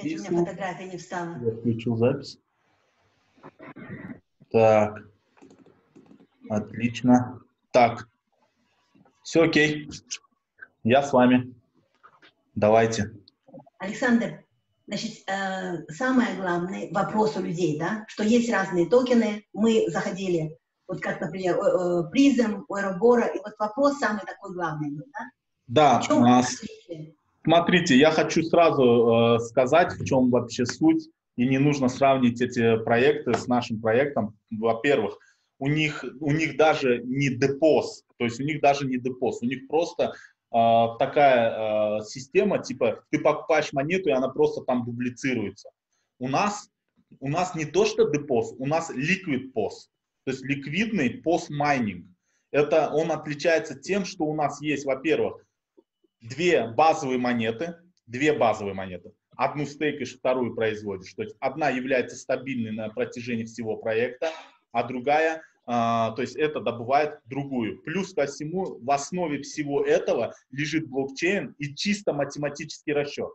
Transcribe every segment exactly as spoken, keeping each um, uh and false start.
Знаете, у меня фотография не встала. Я включил запись. Так. Отлично. Так. Все окей. Я с вами. Давайте. Александр, значит, э, самый главный вопрос у людей, да, что есть разные токены. Мы заходили, вот как, например, Призм, у Ouroboros, и вот вопрос самый такой главный, да? Да. В чем А, отличие? смотрите, я хочу сразу э, сказать, в чем вообще суть, и не нужно сравнить эти проекты с нашим проектом. Во-первых, у них, у них даже не депоз, то есть у них даже не депоз, у них просто э, такая э, система, типа ты покупаешь монету, и она просто там дублицируется. У нас, у нас не то что депоз, у нас liquid поз, то есть ликвидный пост-майнинг. Это он отличается тем, что у нас есть, во-первых, две базовые монеты, две базовые монеты. Одну стейкаешь, вторую производишь. То есть одна является стабильной на протяжении всего проекта, а другая, а, то есть это добывает другую. Плюс ко всему, в основе всего этого лежит блокчейн и чисто математический расчет.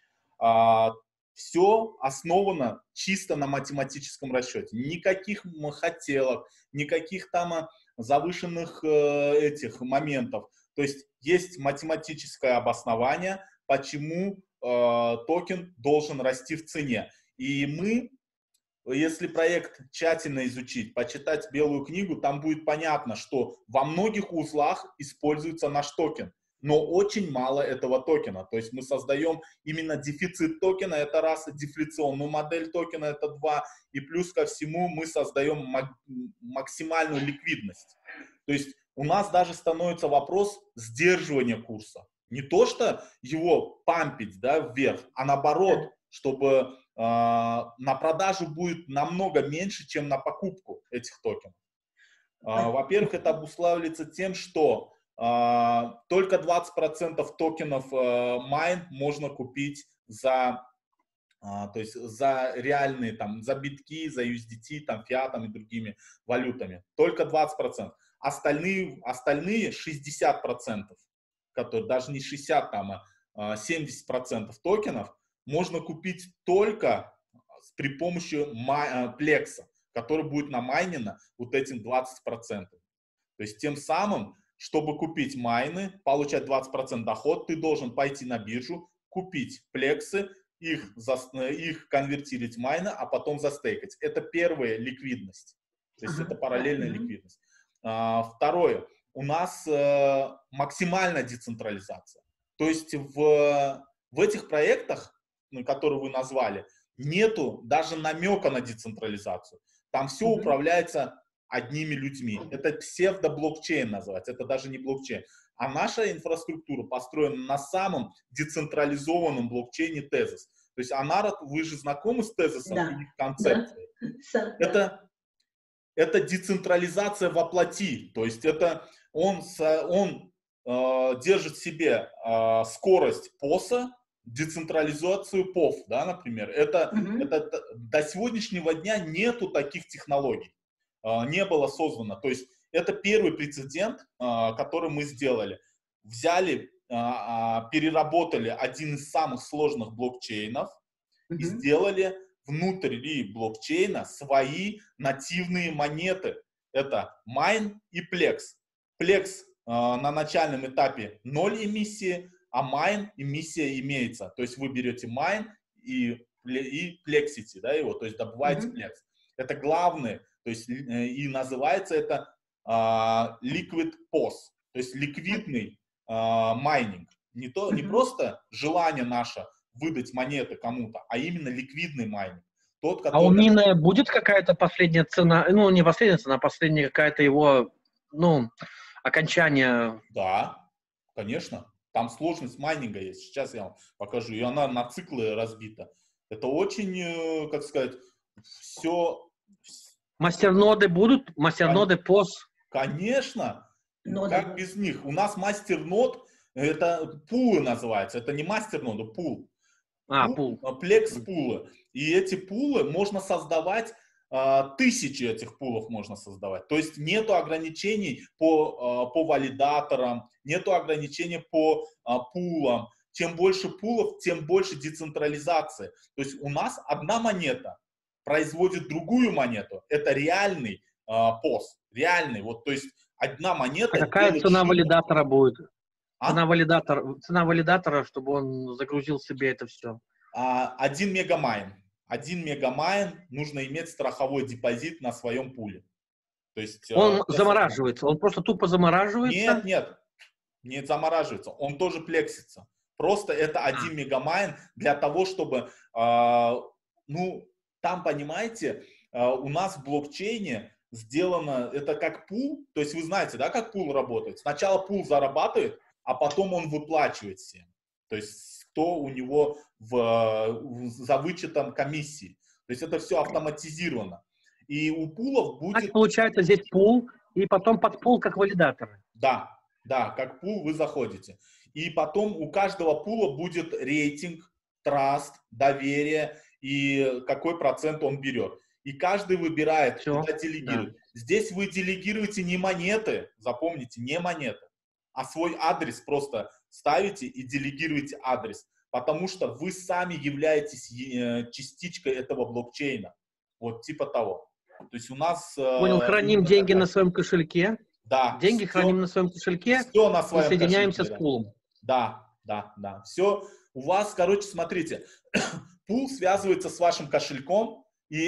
А, все основано чисто на математическом расчете. Никаких хотелок, никаких там завышенных э, этих моментов. То есть есть математическое обоснование, почему э, токен должен расти в цене. И мы, если проект тщательно изучить, почитать белую книгу, там будет понятно, что во многих узлах используется наш токен, но очень мало этого токена. То есть мы создаем именно дефицит токена, это раз, дефляционную модель токена, это два, и плюс ко всему мы создаем максимальную ликвидность. То есть у нас даже становится вопрос сдерживания курса. Не то, что его пампить, да, вверх, а наоборот, чтобы э, на продажу будет намного меньше, чем на покупку этих токенов. Э, во-первых, это обуславливается тем, что э, только двадцать процентов токенов э, майн можно купить за, э, то есть за реальные, там, за битки, за ю эс ди ти, там, фиатом и другими валютами. Только двадцать процентов. Остальные, остальные шестьдесят процентов, которые даже не шестьдесят, там, а семьдесят процентов токенов можно купить только при помощи плекса, который будет намайнено вот этим двадцать процентов. То есть тем самым, чтобы купить майны, получать двадцать процентов доход, ты должен пойти на биржу, купить плексы, их, за, их конвертировать в майны, а потом застейкать. Это первая ликвидность. То есть uh-huh. это параллельная uh-huh. ликвидность. А, второе. У нас э, максимальная децентрализация. То есть в, в этих проектах, которые вы назвали, нету даже намека на децентрализацию. Там все uh-huh. управляется одними людьми. Это псевдоблокчейн называется, это даже не блокчейн. А наша инфраструктура построена на самом децентрализованном блокчейне Тезос. То есть Анара, вы же знакомы с Тезосом да. и их концепцией? Да. Это, это децентрализация воплоти. То есть это он, он э, держит в себе э, скорость поса, децентрализацию пов, да, например. Это, mm-hmm. это до сегодняшнего дня нету таких технологий. Не было создано. То есть это первый прецедент, который мы сделали. Взяли, переработали один из самых сложных блокчейнов mm-hmm. и сделали внутри блокчейна свои нативные монеты. Это Mine и Plex. Plex на начальном этапе ноль эмиссии, а Mine эмиссия имеется. То есть вы берете Mine и, и Plexity, да, его, то есть добываете mm-hmm. Plex. Это главное. То есть и называется это uh, liquid pos, то есть ликвидный uh, майнинг. Не, то, не просто желание наше выдать монеты кому-то, а именно ликвидный майнинг. Тот, который... А у мины будет какая-то последняя цена, ну не последняя цена, а последняя какая-то его, ну, окончание? Да, конечно. Там сложность майнинга есть. Сейчас я вам покажу. И она на циклы разбита. Это очень, как сказать, все... Мастерноды будут? Мастерноды пос? Конечно. Ноды. Как без них? У нас мастернод, это пулы называется. Это не мастерноды, пул. А, пул. Плекс-пулы. И эти пулы можно создавать, тысячи этих пулов можно создавать. То есть нету ограничений по, по валидаторам, нету ограничений по пулам. чем больше пулов, тем больше децентрализации. То есть у нас одна монета производит другую монету. Это реальный э, пост, реальный. Вот, то есть одна монета. А какая цена шум. валидатора будет? А? Цена валидатора, цена валидатора, чтобы он загрузил себе это все. А, один мегамайн. Один мегамайн нужно иметь страховой депозит на своем пуле. То есть, он э, замораживается, он просто тупо замораживается? Нет, нет, не замораживается, он тоже плексится. Просто это один мегамайн для того, чтобы, э, ну, там, понимаете, э, у нас в блокчейне сделано, это как пул, то есть вы знаете, да, как пул работает. Сначала пул зарабатывает, а потом он выплачивает всем. То есть кто у него в, в, за вычетом комиссии. То есть это все автоматизировано. И у пулов будет... Так получается здесь пул, и потом под пул как валидаторы. Да, да, как пул вы заходите. И потом у каждого пула будет рейтинг, траст, доверие и какой процент он берет. И каждый выбирает, Все, куда делегирует. да. Здесь вы делегируете не монеты, запомните, не монеты, а свой адрес просто ставите и делегируете адрес. Потому что вы сами являетесь частичкой этого блокчейна. Вот типа того. То есть у нас... Понял, храним деньги такая... на своем кошельке. Да. Деньги все, храним на своем кошельке. Все на своем и соединяемся кошельке, с пулом. Да, да, да. Все. У вас, короче, смотрите, пул связывается с вашим кошельком, и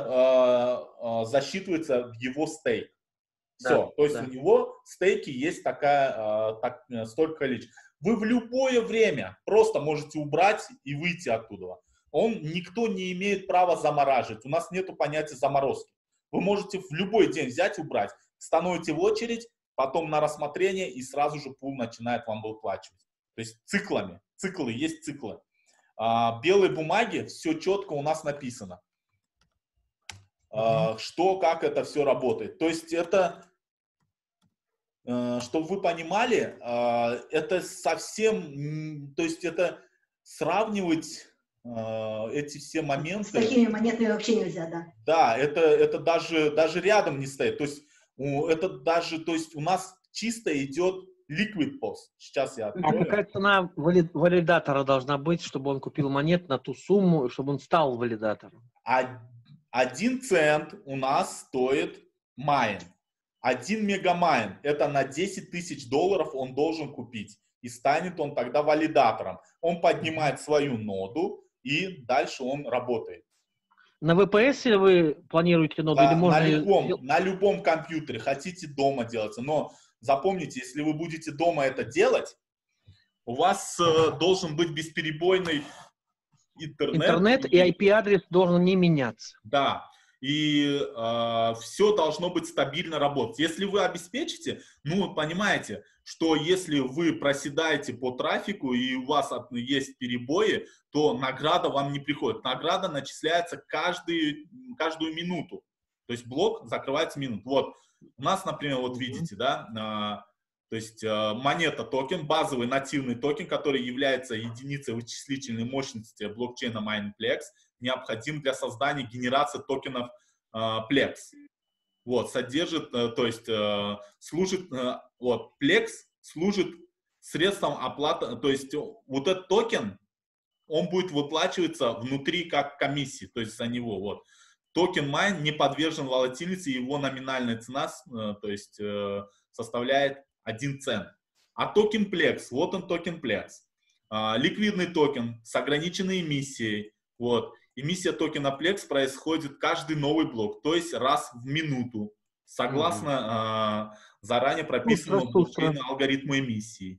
это э, э, засчитывается в его стейк. Все. Да, То есть да. у него в стейке есть такая, э, так, столько количества. Вы в любое время просто можете убрать и выйти оттуда. Он, никто не имеет права замораживать. У нас нету понятия заморозки. Вы можете в любой день взять, убрать. Становите в очередь, потом на рассмотрение, и сразу же пул начинает вам выплачивать. То есть циклами. Циклы, есть циклы. А, белой бумаге все четко у нас написано. А, что, как это все работает. То есть это, а, чтобы вы понимали, а, это совсем, то есть это сравнивать... эти все моменты. С такими монетами вообще нельзя, да. Да, это, это даже, даже рядом не стоит. То есть, это даже, то есть у нас чисто идет liquid post. Сейчас я открою. А какая цена вали, валидатора должна быть, чтобы он купил монет на ту сумму, чтобы он стал валидатором? А, один цент у нас стоит майн. Один мегамайн, это на десять тысяч долларов он должен купить. И станет он тогда валидатором. Он поднимает свою ноду, и дальше он работает. На ви пи эс вы планируете ноду? Да, или можно... на, любом, на любом компьютере. Хотите дома делать. Но запомните, если вы будете дома это делать, у вас э, должен быть бесперебойный интернет. Интернет и ай пи-адрес должен не меняться. Да. И э, все должно быть стабильно работать. Если вы обеспечите, ну, понимаете, что если вы проседаете по трафику и у вас есть перебои, то награда вам не приходит. Награда начисляется каждый, каждую минуту. То есть блок закрывается минут. Вот у нас, например, вот видите, да, э, то есть э, монета токен, базовый нативный токен, который является единицей вычислительной мощности блокчейна Mineplex, необходим для создания генерации токенов э, Plex. Вот, содержит, э, то есть э, служит, э, вот, Plex служит средством оплаты, то есть вот этот токен, он будет выплачиваться внутри как комиссии, то есть за него, вот. Токен Mine не подвержен волатильности, его номинальная цена, э, то есть э, составляет один цент. А токен Plex, вот он токен Plex. Э, ликвидный токен с ограниченной эмиссией, вот. Эмиссия токена Plex происходит каждый новый блок, то есть раз в минуту, согласно mm-hmm. э, заранее прописанному блокчейну алгоритму эмиссии.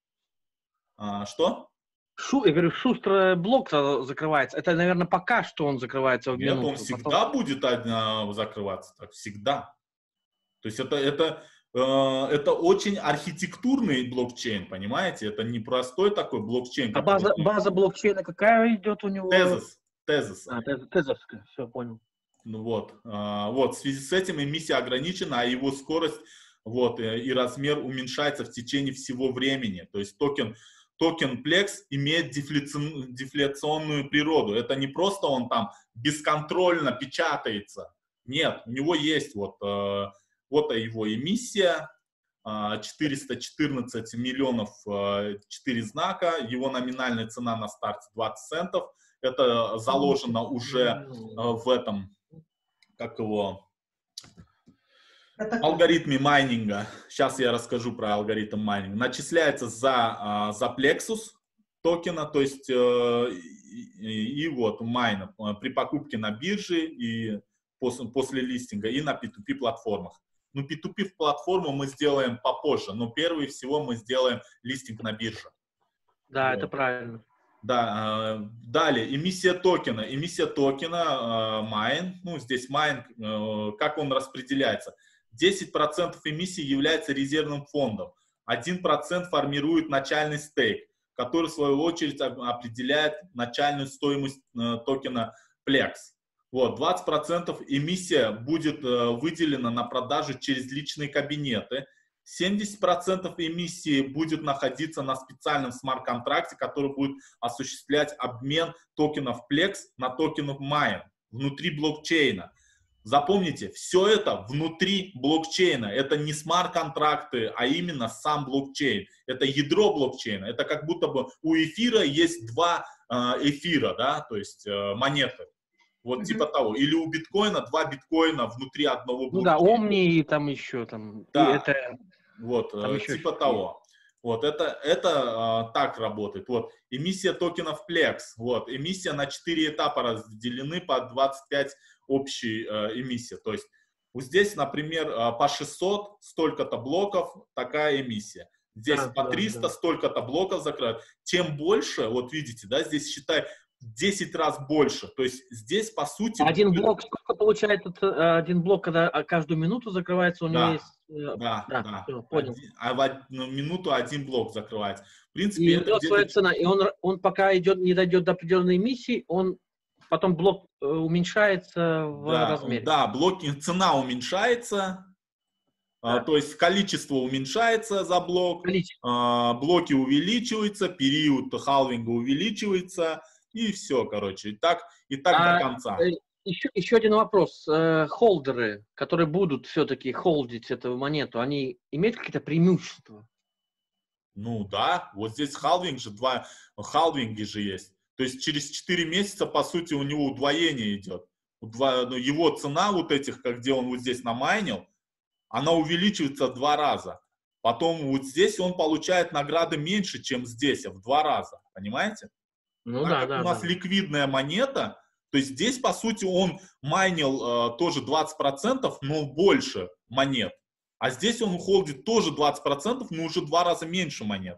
А, что? Шу, я говорю, шустро блок закрывается. Это, наверное, пока что он закрывается в минуту. Нет, он всегда потом... будет а, закрываться, так, всегда. То есть это, это, э, это очень архитектурный блокчейн, понимаете? Это не простой такой блокчейн. А база, база блокчейна какая идет у него? Тезис. Тезис. А, тезис, все, понял. Ну вот, а, вот, в связи с этим эмиссия ограничена, а его скорость вот, и размер уменьшается в течение всего времени. То есть токен, токен Plex имеет дефляци, дефляционную природу. Это не просто он там бесконтрольно печатается. Нет, у него есть вот, вот его эмиссия, четыреста четырнадцать миллионов четыре знака, его номинальная цена на старте двадцать центов. Это заложено уже в этом, как его, алгоритме майнинга. Сейчас я расскажу про алгоритм майнинга. Начисляется за, за Plexus токена, то есть и, и вот майна при покупке на бирже и после, после листинга и на пи ту пи платформах. Ну, пи ту пи платформу мы сделаем попозже, но первый всего мы сделаем листинг на бирже. Да, вот. Это правильно. Да, далее, эмиссия токена. Эмиссия токена, майн, ну, здесь майн, как он распределяется. десять процентов эмиссии является резервным фондом, один процент формирует начальный стейк, который, в свою очередь, определяет начальную стоимость токена Plex. Вот, двадцать процентов эмиссия будет выделена на продажу через личные кабинеты, семьдесят процентов эмиссии будет находиться на специальном смарт-контракте, который будет осуществлять обмен токенов Plex на токенов Mine внутри блокчейна. Запомните, все это внутри блокчейна. Это не смарт-контракты, а именно сам блокчейн. Это ядро блокчейна. Это как будто бы у эфира есть два эфира, да, то есть монеты. Вот mm-hmm. типа того. Или у биткоина два биткоина внутри одного блокчейна. Ну да, Омни и там еще там. Да. Это... Вот, Там типа того. Вот, это, это а, так работает. Вот, эмиссия токенов Plex. Вот, эмиссия на четыре этапа разделены по двадцать пять общей а, эмиссии. То есть, вот здесь, например, а, по шестьсот, столько-то блоков, такая эмиссия. Здесь да, по триста, да, да. столько-то блоков закрывают. Тем больше, вот видите, да, здесь считай десять раз больше. То есть, здесь, по сути... Один будет... блок, сколько получается один блок, когда каждую минуту закрывается, у него да. есть... Да, да, да. Все, понял. Один, а в одну минуту один блок закрывается. В принципе, и это своя цена. И он, он пока идет, не дойдет до определенной эмиссии, он потом блок уменьшается в да, размере. Да, блоки, цена уменьшается, да. а, то есть количество уменьшается за блок, а, блоки увеличиваются, период халвинга увеличивается, и все, короче. И так, и так а, до конца. Еще, еще один вопрос. Холдеры, которые будут все-таки холдить эту монету, они имеют какие-то преимущества? Ну да, вот здесь халвинг же, два халвинги же есть. То есть через четыре месяца, по сути, у него удвоение идет. Удво... Ну, его цена вот этих, как где он вот здесь намайнил, она увеличивается в два раза. Потом вот здесь он получает награды меньше, чем здесь, в два раза. Понимаете? Ну так да, как да. у нас да. ликвидная монета, то есть здесь, по сути, он майнил э, тоже двадцать процентов, но больше монет. А здесь он холдит тоже двадцать процентов, но уже в два раза меньше монет.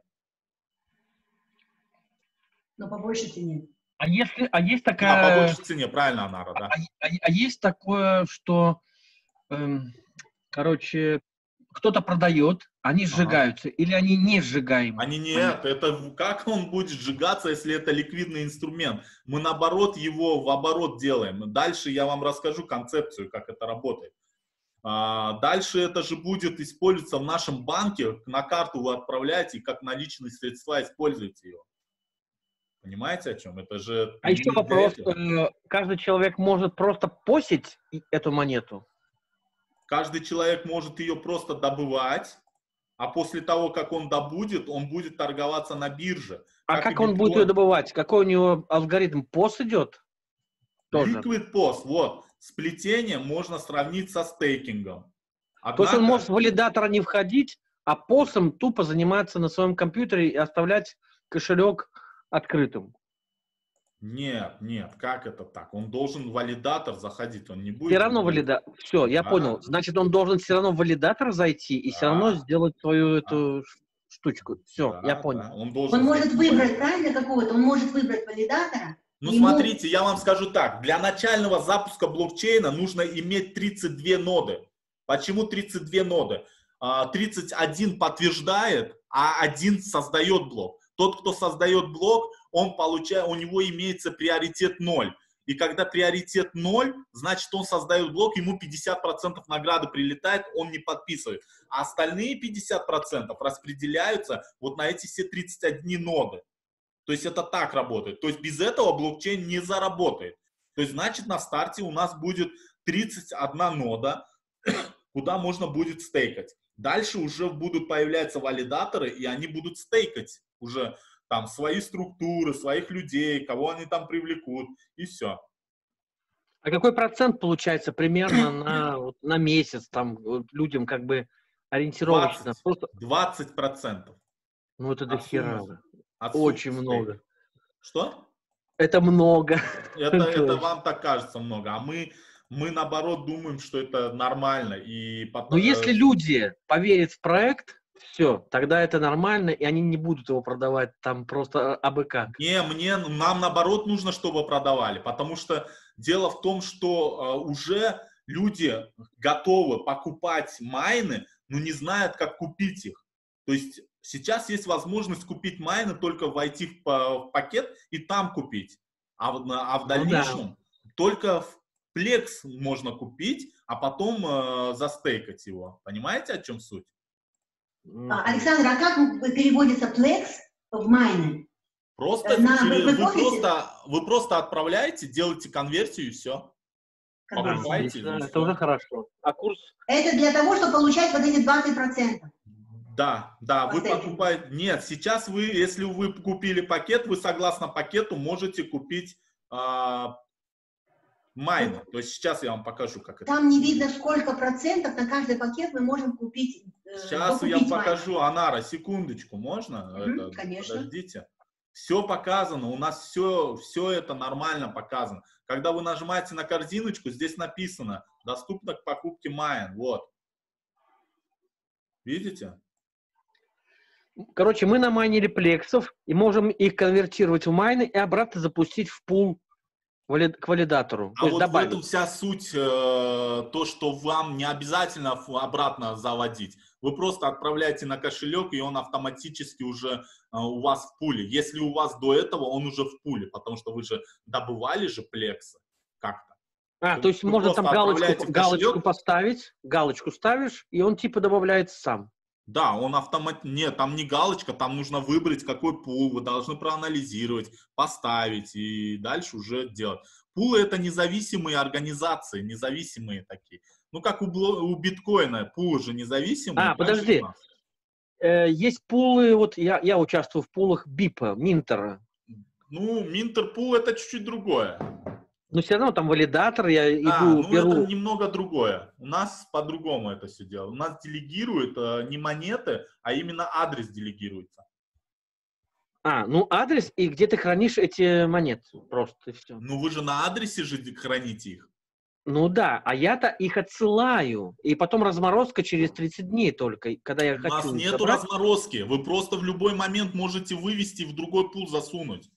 Но по большей цене. А, если, а есть такая... Да, по большей цене, правильно, Анара, да. А, а, а есть такое, что, эм, короче, кто-то продает, они сжигаются, ага. или они не сжигаемы? Они нет, это как он будет сжигаться, если это ликвидный инструмент? Мы наоборот его в оборот делаем. Дальше я вам расскажу концепцию, как это работает. А, дальше это же будет использоваться в нашем банке, на карту вы отправляете, и как наличные средства используете его. Понимаете, о чем? Это же... А еще вопрос, каждый человек может просто посить эту монету? Каждый человек может ее просто добывать, а после того, как он добудет, он будет торговаться на бирже. А как, как он будет ее добывать? Какой у него алгоритм? пос идет? Тоже. Liquid пос, вот. Сплетение можно сравнить со стейкингом. Однако... То есть он может в валидатор не входить, а посом тупо заниматься на своем компьютере и оставлять кошелек открытым? Нет, нет, как это так? Он должен в валидатор заходить, он не будет... Все равно валидатор. Все, я да. понял. Значит, он должен все равно в валидатор зайти и да. все равно сделать свою да. эту штучку. Все, да, я понял. Да. Он, должен он может выбрать, правильно, какого-то? Он может выбрать валидатора. Ну, смотрите, я вам скажу так. Для начального запуска блокчейна нужно иметь тридцать две ноды. Почему тридцать две ноды? тридцать один подтверждает, а один создает блок. Тот, кто создает блок, он получает, у него имеется приоритет ноль. И когда приоритет ноль, значит, он создает блок, ему пятьдесят процентов награды прилетает, он не подписывает. А остальные пятьдесят процентов распределяются вот на эти все тридцать одни ноды. То есть это так работает. То есть без этого блокчейн не заработает. То есть значит на старте у нас будет тридцать одна нода, куда можно будет стейкать. Дальше уже будут появляться валидаторы, и они будут стейкать уже там свои структуры, своих людей, кого они там привлекут, и все. А какой процент получается примерно на, вот, на месяц там вот, людям как бы ориентировочно? Просто... двадцать процентов. Ну это до хера. Очень много. Что? Это много. Это, это вам так кажется много, а мы, мы наоборот думаем, что это нормально. И потом... Но если люди поверят в проект, все, тогда это нормально, и они не будут его продавать там просто абы как. Не, мне, нам наоборот нужно, чтобы продавали, потому что дело в том, что uh, уже люди готовы покупать майны, но не знают, как купить их. То есть сейчас есть возможность купить майны, только войти в, в пакет и там купить. А, а в дальнейшем ну, да. только в Plex можно купить, а потом uh, застейкать его. Понимаете, о чем суть? Александр, а как переводится Plex в майны? Просто, На, через, вы, вы, просто, вы просто отправляете, делаете конверсию и все. Покупаете, да, это все. Уже хорошо. А курс? Это для того, чтобы получать вот эти двадцать процентов. Да, да, вы покупаете. Нет, сейчас вы, если вы купили пакет, вы согласно пакету можете купить а, майны. То есть сейчас я вам покажу, как это. Там не видно, сколько процентов на каждый пакет мы можем купить. Сейчас я вам покажу, Анара, секундочку, можно? Угу, это, конечно. Подождите. Все показано, у нас все, все это нормально показано. Когда вы нажимаете на корзиночку, здесь написано «Доступно к покупке Майн». Вот. Видите? Короче, мы намайнили плексов и можем их конвертировать в майны и обратно запустить в пул к валидатору. А вот добавить. В этом вся суть, э, то, что вам не обязательно обратно заводить. Вы просто отправляете на кошелек, и он автоматически уже э, у вас в пуле. Если у вас до этого, он уже в пуле, потому что вы же добывали же плексы как-то. А, вы, то есть можно там галочку, галочку поставить, галочку ставишь, и он типа добавляется сам. Да, он автомат... Нет, там не галочка, там нужно выбрать, какой пул, вы должны проанализировать, поставить и дальше уже делать. Пулы — это независимые организации, независимые такие. Ну, как у, у биткоина, пулы же независимые. А, подожди. Э, есть пулы, вот я, я участвую в пулах бипа, Минтера. Ну, Минтер пул — это чуть-чуть другое. Но все равно там валидатор, я иду, а, ну беру... это немного другое. У нас по-другому это все делают. У нас делегируют э, не монеты, а именно адрес делегируется. А, ну адрес, и где ты хранишь эти монеты просто, и все. Ну вы же на адресе же храните их. Ну да, а я-то их отсылаю, и потом разморозка через тридцать дней только, когда я У хочу. У нас нету забрать. разморозки, вы просто в любой момент можете вывести и в другой пул засунуть.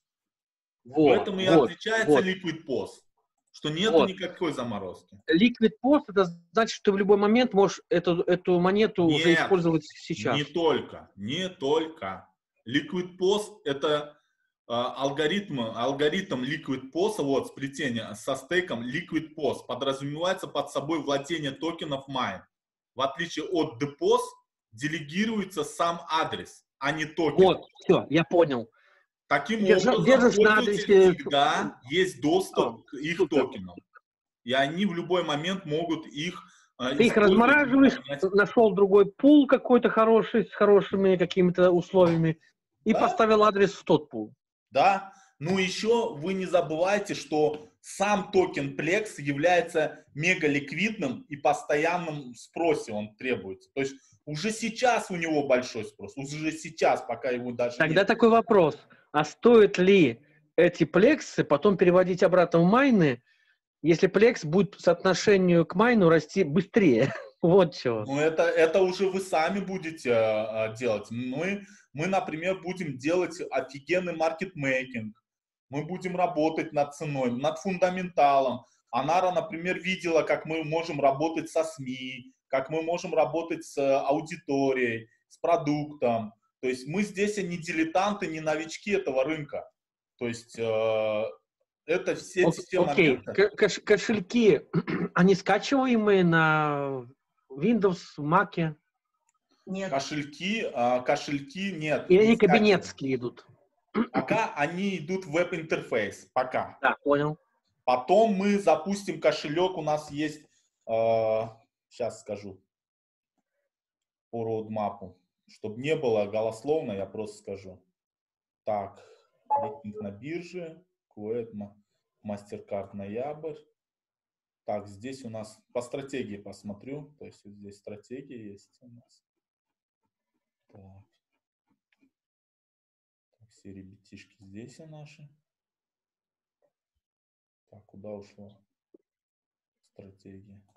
Вот, в этом и вот, отличается вот. Liquid пи о эс, что нету вот. никакой заморозки. Liquid пи о эс это значит, что ты в любой момент можешь эту, эту монету Нет, уже использовать сейчас. Не только, не только. Liquid пи о эс это э, алгоритм, алгоритм Liquid пи о эс, вот сплетение со стейком Liquid пи о эс подразумевается под собой владение токенов Mine. В отличие от ди пи о эс делегируется сам адрес, а не токен. Вот, все, я понял. Таким Держа, образом, пользователь всегда есть доступ к их супер. токенам. И они в любой момент могут их э, Ты их размораживаешь, нашел другой пул какой-то хороший, с хорошими какими-то условиями, и да? поставил адрес в тот пул. Да. Ну, еще вы не забывайте, что сам токен Plex является мегаликвидным и постоянным спросе он требуется. То есть уже сейчас у него большой спрос, уже сейчас, пока его даже Тогда нет. такой вопрос. А стоит ли эти плексы потом переводить обратно в майны, если плекс будет по соотношению к майну расти быстрее? Вот чего. Ну, это, это уже вы сами будете э, делать. Мы, мы, например, будем делать офигенный маркетмейкинг. Мы будем работать над ценой, над фундаменталом. Анара, например, видела, как мы можем работать со СМИ, как мы можем работать с аудиторией, с продуктом. То есть мы здесь не дилетанты, не новички этого рынка. То есть э, это все эти все моменты. Окей, Кош кошельки, они скачиваемые на Windows, Mac? Нет. Кошельки, э, кошельки нет. Или они кабинетские идут? Пока они идут в веб-интерфейс, пока. Да, понял. Потом мы запустим кошелек, у нас есть, э, сейчас скажу. по роудмапу. Чтобы не было голословно, я просто скажу. Так, рейтинг на бирже, Куэт, MasterCard, ноябрь. Так, здесь у нас по стратегии посмотрю. То есть вот здесь стратегия есть у нас. Так. Так, все ребятишки здесь и наши. Так, куда ушло? Стратегия.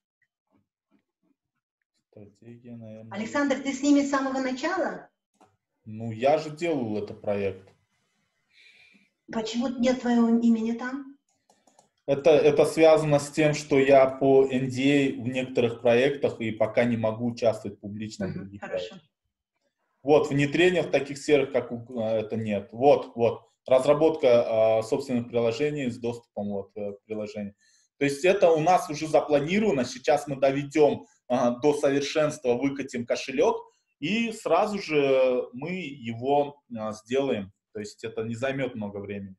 Стратегия, наверное. Александр, ты с ними с самого начала? Ну, я же делал этот проект. Почему нет твоего имени там? Это, это связано с тем, что я по эн ди эй в некоторых проектах и пока не могу участвовать публично в Угу, других хорошо. проектах. Вот, внедрение в таких сферах, как у, это нет. Вот, вот. Разработка э, собственных приложений с доступом вот, э, к приложению. То есть это у нас уже запланировано. Сейчас мы доведем э, до совершенства, выкатим кошелек, и сразу же мы его э, сделаем. То есть это не займет много времени.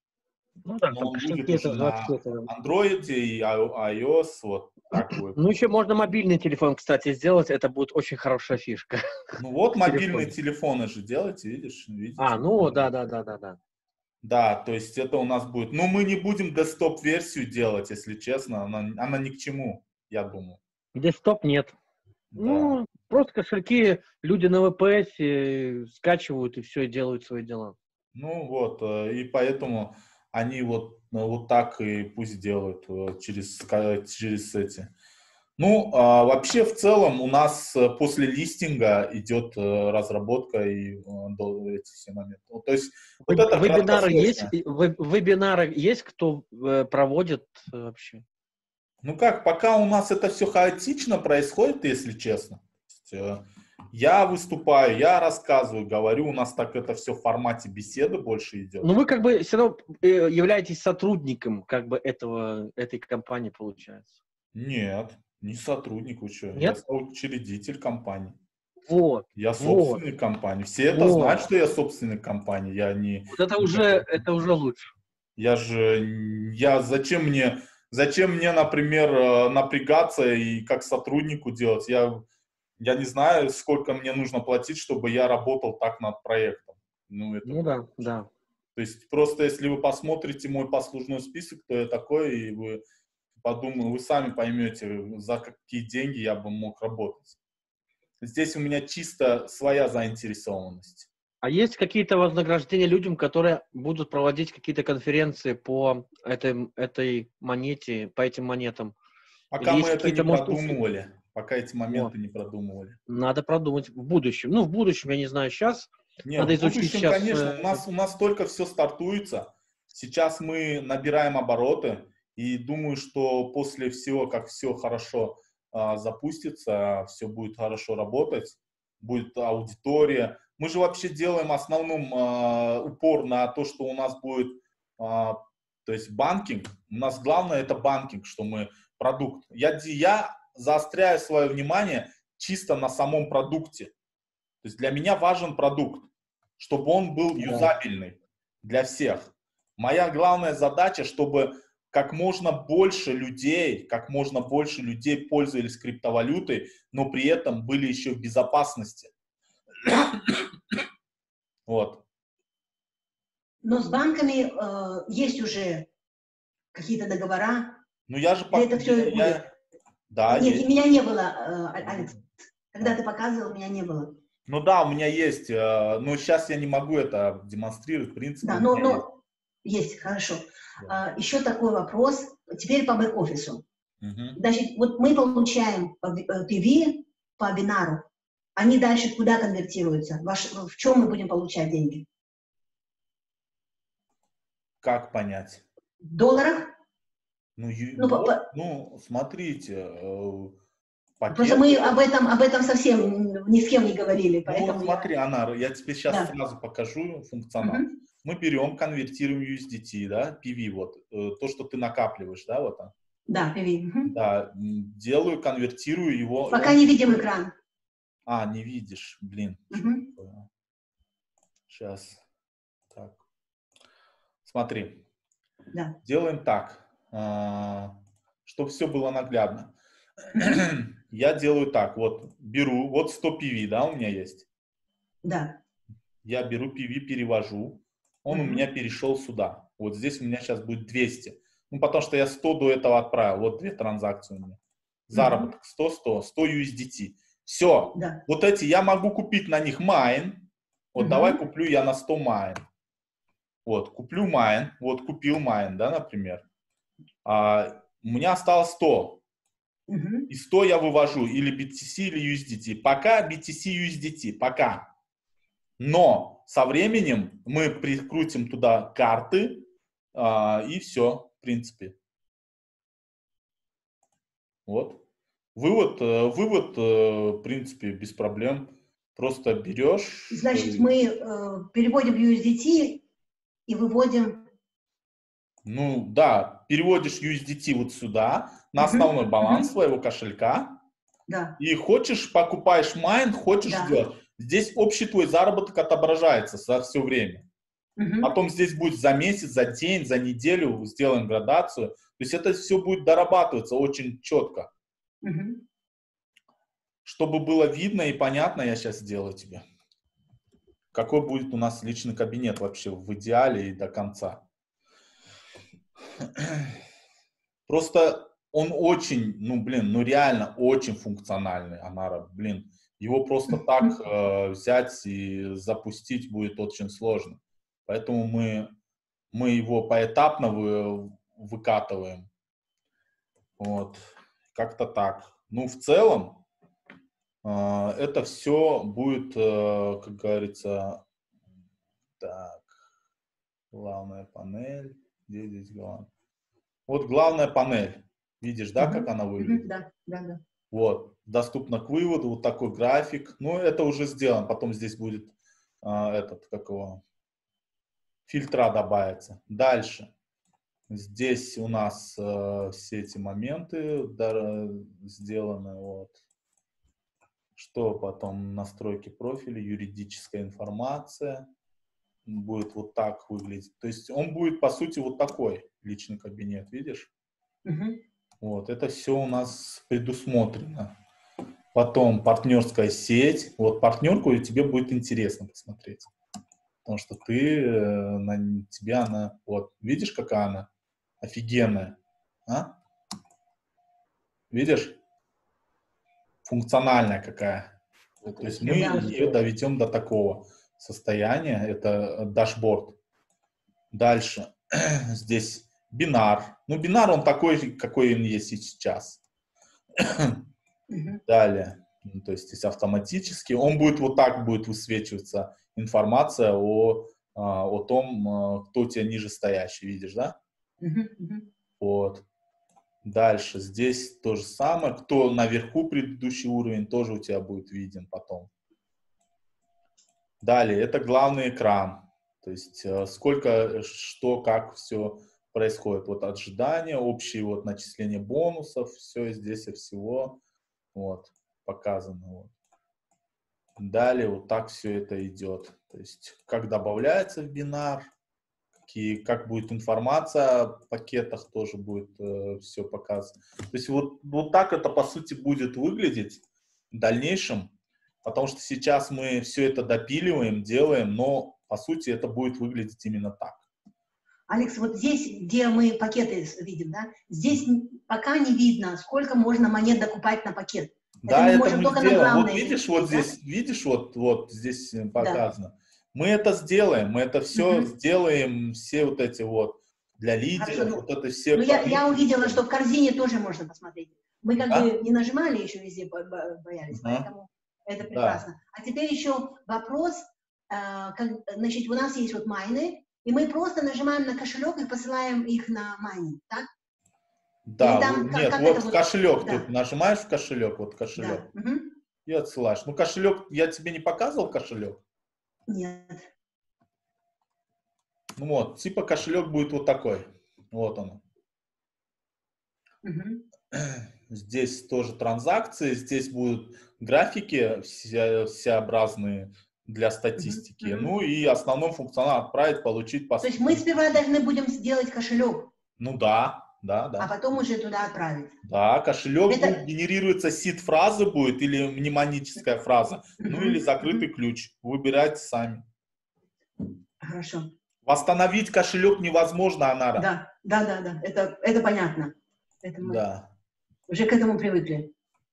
Ну да, Но там он будет кошельки это уже на вообще... это- Android и iOS, вот такой. Ну, еще можно мобильный телефон, кстати, сделать. Это будет очень хорошая фишка. Ну вот К мобильные телефону. телефоны же делайте, видишь, видите. А, ну, да-да-да-да-да. Да, то есть это у нас будет. Но мы не будем десктоп-версию делать, если честно. Она, она ни к чему, я думаю. Десктоп нет. Да. Ну, просто кошельки люди на вэ пэ эс э, скачивают и все, и делают свои дела. Ну вот, э, и поэтому они вот, ну, вот так и пусть делают э, через, ска- через эти. Ну, а вообще в целом у нас э, после листинга идет э, разработка и э, до- эти все моменты. Ну, то есть вот Веб- это Вебинары есть? краткосрочно. И веб- Вебинары есть, кто э, проводит э, вообще? Ну как, пока у нас это все хаотично происходит, если честно. То есть, э, я выступаю, я рассказываю, говорю, у нас так это все в формате беседы больше идет. Ну, вы как бы все равно э, являетесь сотрудником как бы этого, этой компании, получается. Нет, не сотрудник, вы что? Я Нет? соучредитель компании. Вот, Я вот, собственник компании. Все это вот. знают, что я собственник компании. Я не... Вот это не уже, какой-то- это уже лучше. Я же... Я зачем мне... Зачем мне, например, э, напрягаться и как сотруднику делать? Я, я не знаю, сколько мне нужно платить, чтобы я работал так над проектом. Ну, это... Ну да, да. То есть просто если вы посмотрите мой послужной список, кто я такой, и вы подумаете, вы сами поймете, за какие деньги я бы мог работать. Здесь у меня чисто своя заинтересованность. А есть какие-то вознаграждения людям, которые будут проводить какие-то конференции по этой, этой монете, по этим монетам? Пока Или мы есть это не какие-то, может, услуги? продумывали, пока эти моменты Вот. не продумывали. Надо продумать в будущем. Ну, в будущем, я не знаю, сейчас. Не, Надо в изучить будущем, сейчас. конечно, э, у нас, у нас только все стартуется. Сейчас мы набираем обороты, и думаю, что после всего, как все хорошо а, запустится, все будет хорошо работать, будет аудитория. Мы же вообще делаем основном а, упор на то, что у нас будет, а, то есть банкинг. У нас главное это банкинг, что мы продукт. Я, я заостряю свое внимание чисто на самом продукте. То есть для меня важен продукт, чтобы он был Да. юзабельный для всех. Моя главная задача, чтобы как можно больше людей, как можно больше людей пользовались криптовалютой, но при этом были еще в безопасности. Вот. Но с банками э, есть уже какие-то договора. Ну я же... Или это все я, будет? да, Нет, есть. и меня не было, э, Алекс. Когда ты показывал, меня не было. Ну да, у меня есть, э, но сейчас я не могу это демонстрировать, в принципе. Да, у но, меня есть. но есть, хорошо. Да. А, еще такой вопрос. Теперь по бэк-офису. Мгм. Значит, вот мы получаем по пи ви, по бинару. Они дальше куда конвертируются? Ваш, в чем мы будем получать деньги? Как понять? В долларах? Ну, ю- Ну, по- вот, по- ну смотрите, э, Просто пакет... мы об этом, об этом совсем ни с кем не говорили. Ну Поэтому вот смотри, я... Анар, я тебе сейчас Да. сразу покажу функционал. Мгм. Мы берем, конвертируем ю эс ди ти, да, пи ви, вот, э, то, что ты накапливаешь, да, вот там. Да, пи ви. Мгм. Да, м, делаю, конвертирую его. Пока он- не видим экран. А, не видишь, блин. Мгм. Сейчас. Так. Смотри. Да. Делаем так, чтобы все было наглядно. я делаю так, вот беру, вот сто пи ви, да, у меня есть? Да. Я беру пи ви, перевожу, он Угу. у меня перешел сюда. Вот здесь у меня сейчас будет двести. Ну, потому что я сто до этого отправил, вот две транзакции у меня. Заработок сто, сто, сто ю эс ди ти. Все, Да. вот эти я могу купить на них майн. Вот Угу. давай куплю я на сто майн. Вот, куплю майн, вот купил майн, да, например. А, у меня осталось сто. Угу. И сто я вывожу или би ти си, или ю эс ди ти. Пока би ти си, ю эс ди ти, пока. Но со временем мы прикрутим туда карты, а, и все, в принципе. Вот. Вывод, вывод, в принципе, без проблем. Просто берешь... Значит, мы э, переводим ю эс ди ти и выводим... Ну, да, переводишь ю эс ди ти вот сюда, на основной uh-huh. баланс uh-huh. своего кошелька. Да. И хочешь, покупаешь майн, хочешь да. делать. Здесь общий твой заработок отображается за все время. Uh-huh. Потом здесь будет за месяц, за день, за неделю сделаем градацию. То есть это все будет дорабатываться очень четко. Uh-huh. Чтобы было видно и понятно, я сейчас сделаю тебе. Какой будет у нас личный кабинет вообще в идеале и до конца. Просто он очень, ну, блин, ну, реально очень функциональный, Анара, блин. Его просто так э, взять и запустить будет очень сложно. Поэтому мы, мы его поэтапно вы, выкатываем. Вот. Как-то так. Ну, в целом, э, это все будет, э, как говорится, так, главная панель. Где здесь главная? Вот главная панель. Видишь, да, uh-huh. как она выглядит? Uh-huh. Да, да, да. Вот, доступно к выводу, вот такой график. Ну, это уже сделано. Потом здесь будет а, этот, как его, фильтра добавится. Дальше. Здесь у нас а, все эти моменты да, сделаны. Вот. Что потом? Настройки профиля, юридическая информация. Будет вот так выглядеть. То есть он будет, по сути, вот такой личный кабинет, видишь? Uh-huh. Вот, это все у нас предусмотрено. Потом партнерская сеть. Вот партнерку тебе будет интересно посмотреть. Потому что ты, на тебя она, вот, видишь, какая она офигенная, а? Видишь? Функциональная какая. То есть мы да. ее доведем до такого состояния. Это дашборд. Дальше. Здесь бинар. Ну, бинар, он такой, какой он есть и сейчас. Uh-huh. Далее. Ну, то есть, здесь автоматически. Он будет вот так будет высвечиваться информация о, о том, кто у тебя ниже стоящий. Видишь, да? Uh-huh. Uh-huh. Вот. Дальше. Здесь то же самое. Кто наверху предыдущий уровень, тоже у тебя будет виден потом. Далее. Это главный экран. То есть, сколько, что, как все происходит. Вот ожидания, общие вот начисления бонусов, все здесь и всего вот показано. Вот. Далее вот так все это идет. То есть, как добавляется в бинар, какие, как будет информация о пакетах, тоже будет э, все показано. То есть, вот, вот так это, по сути, будет выглядеть в дальнейшем, потому что сейчас мы все это допиливаем, делаем, но, по сути, это будет выглядеть именно так. Алекс, вот здесь, где мы пакеты видим, да, здесь пока не видно, сколько можно монет докупать на пакет. Да, это мы, это мы сделаем. Вот видишь, вот да? здесь, видишь, вот, вот здесь показано. Да. Мы это сделаем, мы это все угу. сделаем, все вот эти вот для лидеров, Хорошо, вот это все. Ну, я, я увидела, что в корзине тоже можно посмотреть. Мы как а? бы не нажимали еще везде, боялись, а? поэтому это прекрасно. Да. А теперь еще вопрос, как, значит, у нас есть вот майны, и мы просто нажимаем на кошелек и посылаем их на майнинг, так? Да, там, нет, как, как вот в кошелек, да. Ты нажимаешь в кошелек, вот кошелек, да. угу. и отсылаешь. Ну, кошелек, я тебе не показывал кошелек? Нет. Ну вот, типа кошелек будет вот такой, вот он. Угу. Здесь тоже транзакции, здесь будут графики вся, всеобразные для статистики. Uh-huh. Ну и основной функционал отправить, получить. То есть мы сперва должны будем сделать кошелек? Ну да. да, да. А потом уже туда отправить. Да, кошелек Это... будет, генерируется сид-фраза будет, или мнемоническая фраза, uh-huh. ну или закрытый uh-huh. ключ. Выбирайте сами. Хорошо. Восстановить кошелек невозможно, Анара. Да, да, да, да. Это, это понятно. Это мы да. уже к этому привыкли.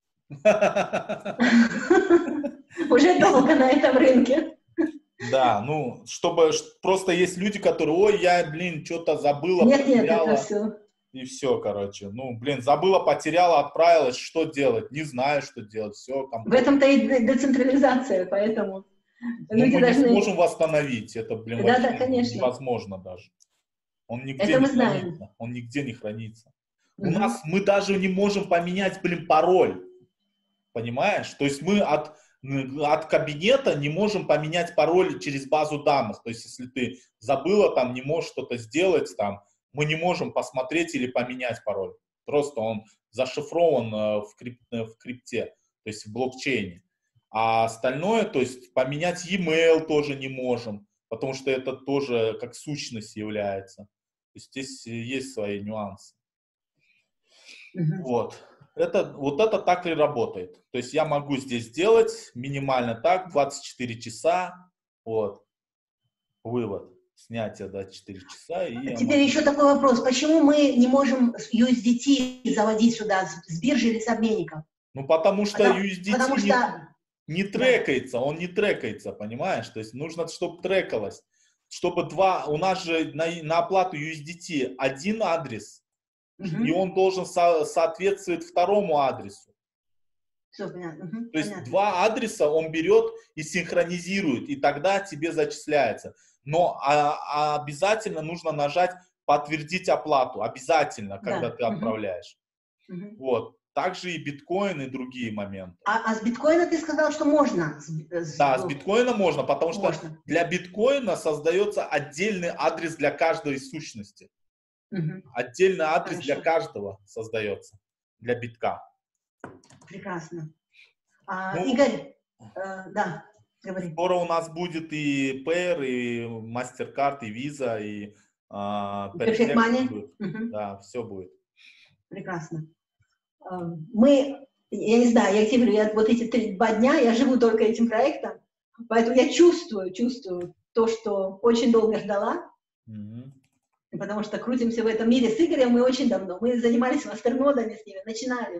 Уже долго на этом рынке. Да, ну, чтобы, просто есть люди, которые, ой, я, блин, что-то забыла, нет, потеряла. Нет, это все. И все, короче. Ну, блин, забыла, потеряла, отправилась, что делать? Не знаю, что делать, все. В этом-то и децентрализация, поэтому ну, люди мы должны... не сможем восстановить, это, блин, да, да, конечно. невозможно даже. Он нигде это не мы знаем. хранится. Он нигде не хранится. Угу. У нас, мы даже не можем поменять, блин, пароль. Понимаешь? То есть мы от... от кабинета не можем поменять пароль через базу данных. То есть, если ты забыла, там, не можешь что-то сделать, там, мы не можем посмотреть или поменять пароль. Просто он зашифрован в, крип... в крипте, то есть в блокчейне. А остальное, то есть поменять e-mail тоже не можем, потому что это тоже как сущность является. То есть здесь есть свои нюансы. Mm-hmm. Вот. Это, вот это так и работает. То есть я могу здесь сделать минимально так, двадцать четыре часа, вот, вывод, снятие двадцать четыре часа. И Теперь еще такой вопрос. Почему мы не можем ю эс ди ти заводить сюда с биржи или с обменников? Ну, потому что потому, ю эс ди ти потому не, что... не трекается, он не трекается, понимаешь? То есть нужно, чтобы трекалось. Чтобы два, у нас же на, на оплату ю эс ди ти один адрес, Uh-huh. и он должен со- соответствовать второму адресу. Все понятно. Uh-huh. То есть понятно. два адреса он берет и синхронизирует, и тогда тебе зачисляется. Но а, а обязательно нужно нажать «Подтвердить оплату». Обязательно, когда да. ты отправляешь. Uh-huh. Вот. Также и биткоин, и другие моменты. А, а с биткоина ты сказал, что можно? С, да, с биткоина можно, потому что можно. для биткоина создается отдельный адрес для каждой сущности. Угу. Отдельный адрес Хорошо. для каждого создается, для битка. Прекрасно. А, ну, Игорь, э, да, говори. Скоро у нас будет и Payer, и MasterCard, и Visa, и э, Perfect Money. Угу. Да, все будет. Прекрасно. Мы, я не знаю, я тебе говорю, я, вот эти три, два дня я живу только этим проектом, поэтому я чувствую, чувствую то, что очень долго ждала. Угу. Потому что крутимся в этом мире с Игорем мы очень давно. Мы занимались мастернодами с ними, начинали.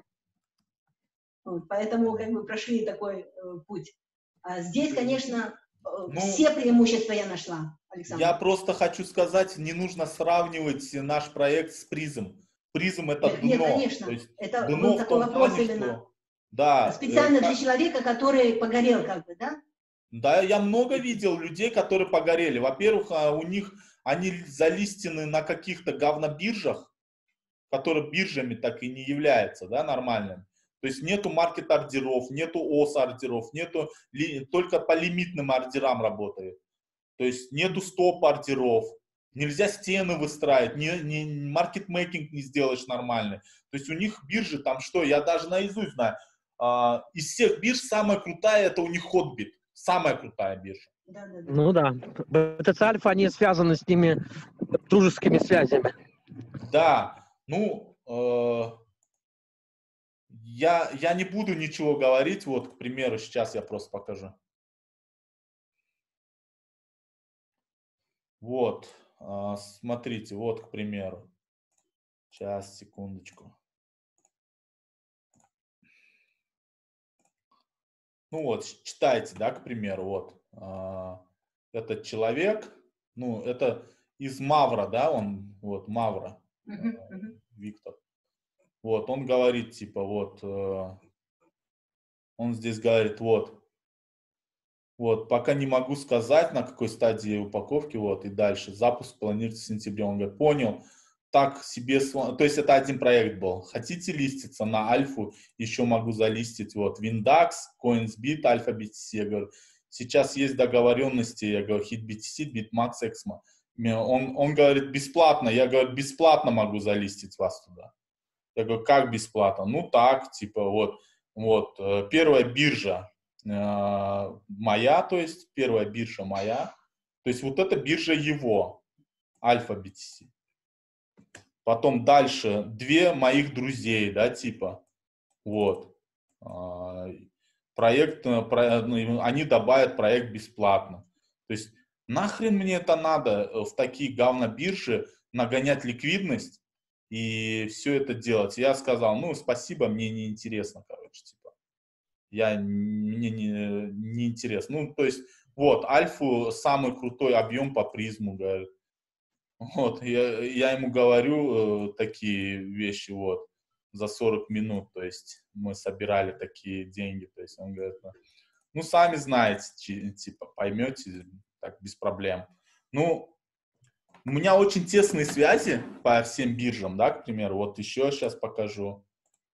Вот, поэтому как бы прошли такой э, путь. А здесь, конечно, э, ну, все преимущества я нашла, Александр. Я просто хочу сказать, не нужно сравнивать наш проект с Призм. Призм это нет, дно. Нет, конечно. То есть это дно был такой вопрос плане, именно. Что, да, специально э, для человека, который погорел, как бы, да? Да, я много видел людей, которые погорели. Во-первых, у них они залистены на каких-то говнобиржах, которые биржами так и не являются, да, нормальными. То есть нету маркет-ордеров, нету ос-ордеров, нету, ли, только по лимитным ордерам работает. То есть нету стоп-ордеров, нельзя стены выстраивать, не, не, маркет-мейкинг не сделаешь нормальный. То есть у них биржи там что, я даже наизусть знаю, а, из всех бирж самая крутая это у них Hotbit, самая крутая биржа. Да, да, да. Ну да, би ти си Альфа, они связаны с ними дружескими связями. Да, ну, э, я, я не буду ничего говорить, вот, к примеру, сейчас я просто покажу. Вот, э, смотрите, вот, к примеру. Сейчас, секундочку. Ну вот, читайте, да, к примеру, вот. Э, этот человек, ну, это из Мавра, да, он, вот, Мавра, uh-huh, uh-huh. Виктор. Вот, он говорит, типа, вот, э, он здесь говорит, вот, вот, пока не могу сказать, на какой стадии упаковки, вот, и дальше, запуск планируется в сентябре. Он говорит, понял, так себе, то есть это один проект был. Хотите листиться на Альфу, еще могу залистить, вот, Windax, CoinsBit, Альфа би ти си, я говорю, сейчас есть договоренности, я говорю, HitBTC, BitMax, Exmo. Он, он говорит, бесплатно, я говорю, бесплатно могу залистить вас туда. Я говорю, как бесплатно? Ну так, типа, вот, вот, первая биржа э, моя, то есть, первая биржа моя, то есть, вот эта биржа его, Альфа би ти си. Потом дальше две моих друзей, да, типа, вот. Проект, про, они добавят проект бесплатно. То есть нахрен мне это надо в такие говнобиржи нагонять ликвидность и все это делать. Я сказал, ну, спасибо, мне не интересно, короче, типа. Я, мне не, не интересно. Ну, то есть, вот, Альфу самый крутой объем по призму, говорит. Вот, я, я ему говорю э, такие вещи, вот, за сорок минут, то есть мы собирали такие деньги, то есть он говорит, ну, сами знаете, типа, поймете, так, без проблем. Ну, у меня очень тесные связи по всем биржам, да, к примеру, вот еще сейчас покажу.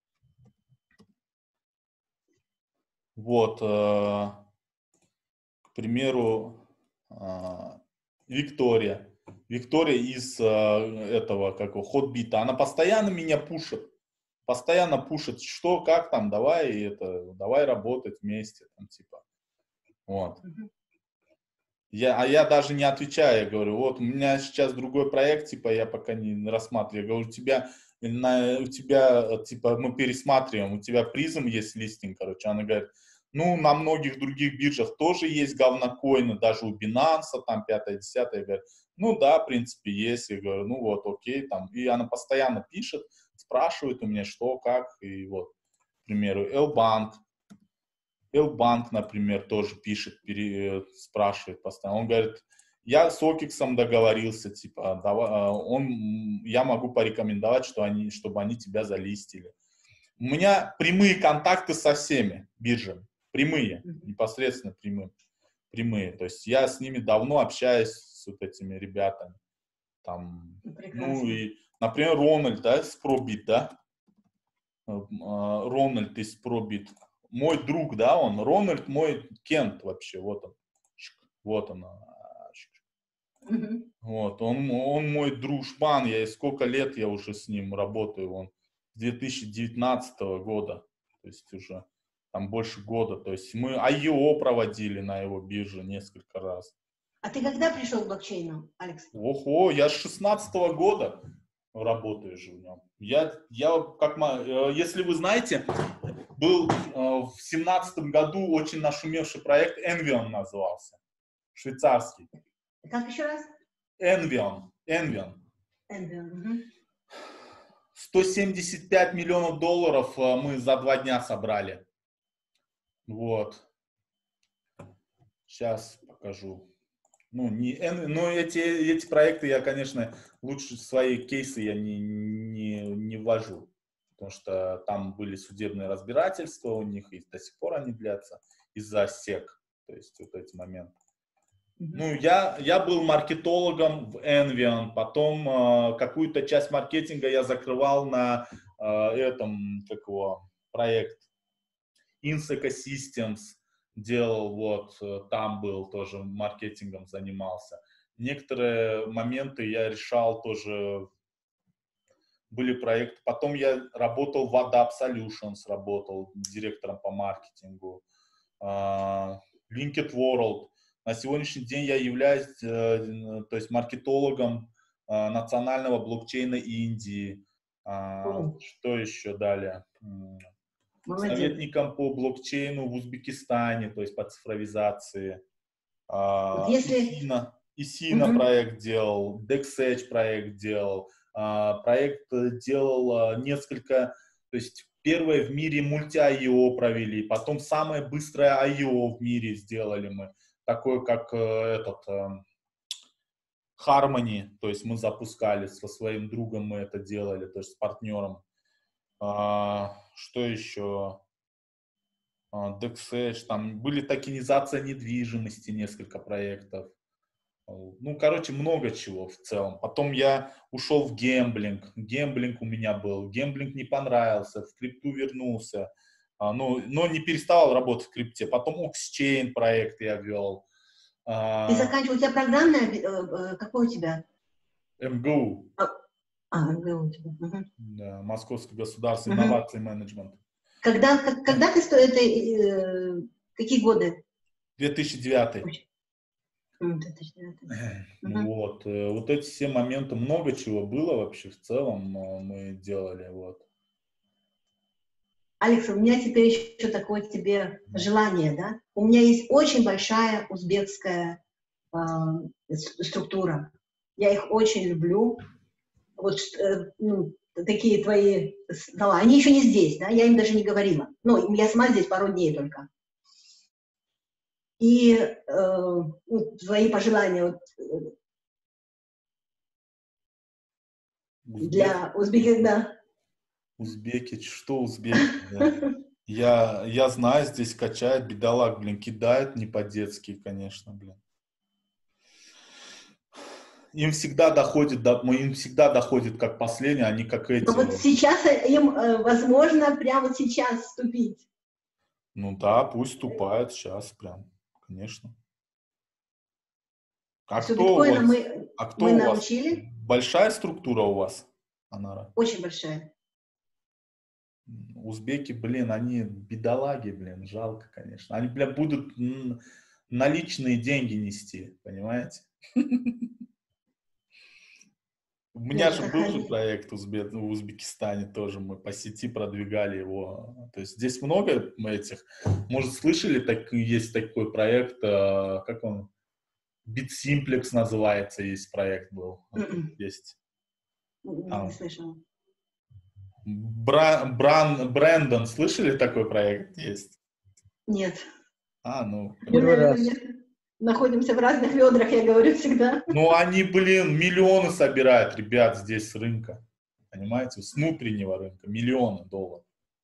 Вот, э, к примеру, э, Виктория. Виктория из э, этого, как его, Хотбита, она постоянно меня пушит. Постоянно пушит, что, как там, давай это, давай работать вместе, там, типа. Вот. Я, а я даже не отвечаю, я говорю, вот у меня сейчас другой проект, типа, я пока не рассматриваю. Я говорю, у тебя, на, у тебя, типа, мы пересматриваем, у тебя призм есть листинг, короче. Она говорит, ну, на многих других биржах тоже есть говнокоины, даже у Binance, там, пятое, десятое. Я говорю, ну, да, в принципе, есть. Я говорю, ну, вот, окей, там. И она постоянно пишет, спрашивает у меня, что, как, и вот, к примеру, L-Bank. L-Bank, например, тоже пишет, пере, спрашивает постоянно. Он говорит, я с Окиксом договорился, типа, давай, он, я могу порекомендовать, что они, чтобы они тебя залистили. У меня прямые контакты со всеми биржами, прямые, непосредственно прямые, прямые. То есть я с ними давно общаюсь, с вот этими ребятами. Там, ну и, например, Рональд, да, с Пробит, да, Рональд из Пробит. Мой друг, да, он, Рональд мой Кент вообще, вот он, вот он, mm-hmm. Вот, он, он мой дружбан, я сколько лет я уже с ним работаю, он с две тысячи девятнадцатого года, то есть уже там больше года, то есть мы ай о проводили на его бирже несколько раз. А ты когда пришел к блокчейну, Алекс? Ого, я с шестнадцатого года работаю же в нем. Я, я как, если вы знаете, был э, в семнадцатом году очень нашумевший проект, Envion назывался, швейцарский. Как еще раз? Envion. Envion. Envion. Угу. сто семьдесят пять миллионов долларов э, мы за два дня собрали. Вот. Сейчас покажу. Ну, не, но эти, эти проекты я, конечно, лучше свои кейсы я не, не, не ввожу. Потому что там были судебные разбирательства у них, и до сих пор они длятся из-за сек. То есть вот эти моменты. Mm-hmm. Ну, я, я был маркетологом в Envion, потом э, какую-то часть маркетинга я закрывал на э, этом, как его, проект Ins Ecosystems. Делал, вот, там был, тоже маркетингом занимался. Некоторые моменты я решал тоже, были проекты. Потом я работал в Adapt Solutions, работал директором по маркетингу. Linked World. На сегодняшний день я являюсь, то есть, маркетологом национального блокчейна Индии. Mm. Что еще далее? Молодец. Советником по блокчейну в Узбекистане, то есть по цифровизации. Если... Исина, Исина угу. проект делал, DexEdge проект делал. Проект делал несколько, то есть первое в мире мульти-ай о провели, потом самое быстрое ай о в мире сделали мы, такое как этот Harmony, то есть мы запускали со своим другом, мы это делали, то есть с партнером. А, что еще? А, DexEdge, там были токенизация недвижимости, несколько проектов. Ну, короче, много чего в целом. Потом я ушел в гемблинг. Гемблинг у меня был. Гемблинг не понравился, в крипту вернулся. А, ну, но не переставал работать в крипте. Потом Oxchain проект я вел. А, Ты заканчивал, у тебя программная, какой у тебя? эм гэ у. А, эм гэ у у тебя. Угу. Да, Московский государственный угу. инновации и менеджмент. Когда, как, когда ты стоишь, это, э, какие годы? две тысячи девятый. Вот, э, вот эти все моменты, много чего было вообще в целом, э, мы делали, вот. Алекс, у меня теперь еще такое тебе желание, да? У меня есть очень большая узбекская э, структура. Я их очень люблю. Вот э, ну, такие твои слова. Они еще не здесь, да? Я им даже не говорила. Ну, я сама здесь пару дней только. И э, ну, твои пожелания вот, э, для узбеков, да. Узбеки, что узбеки? Да. Я, я знаю, здесь качает, бедолаг, блин, кидает не по-детски, конечно, блин. Им всегда доходит, до, им всегда доходит как последние, они как эти. Но вот сейчас им, возможно, прямо вот сейчас вступить. Ну да, пусть вступает сейчас прям, конечно. А Что кто у вас? мы, а кто мы у научили? вас? Большая структура у вас, Анара? Очень большая. Узбеки, блин, они бедолаги, блин, жалко, конечно. Они, бля, будут наличные деньги нести, понимаете? У меня же был же проект в Узбекистане тоже, мы по сети продвигали его. То есть здесь много этих, может, слышали, так, есть такой проект, как он, BitSimplex называется, есть проект был. Mm-mm. Есть. Не, не слышала. Бра, Бран, Брэндон, слышали такой проект? Есть? Нет. А, ну. Мы, наверное, находимся в разных ведрах, я говорю всегда. Ну, они, блин, миллионы собирают, ребят, здесь с рынка. Понимаете? С внутреннего рынка. Миллионы долларов.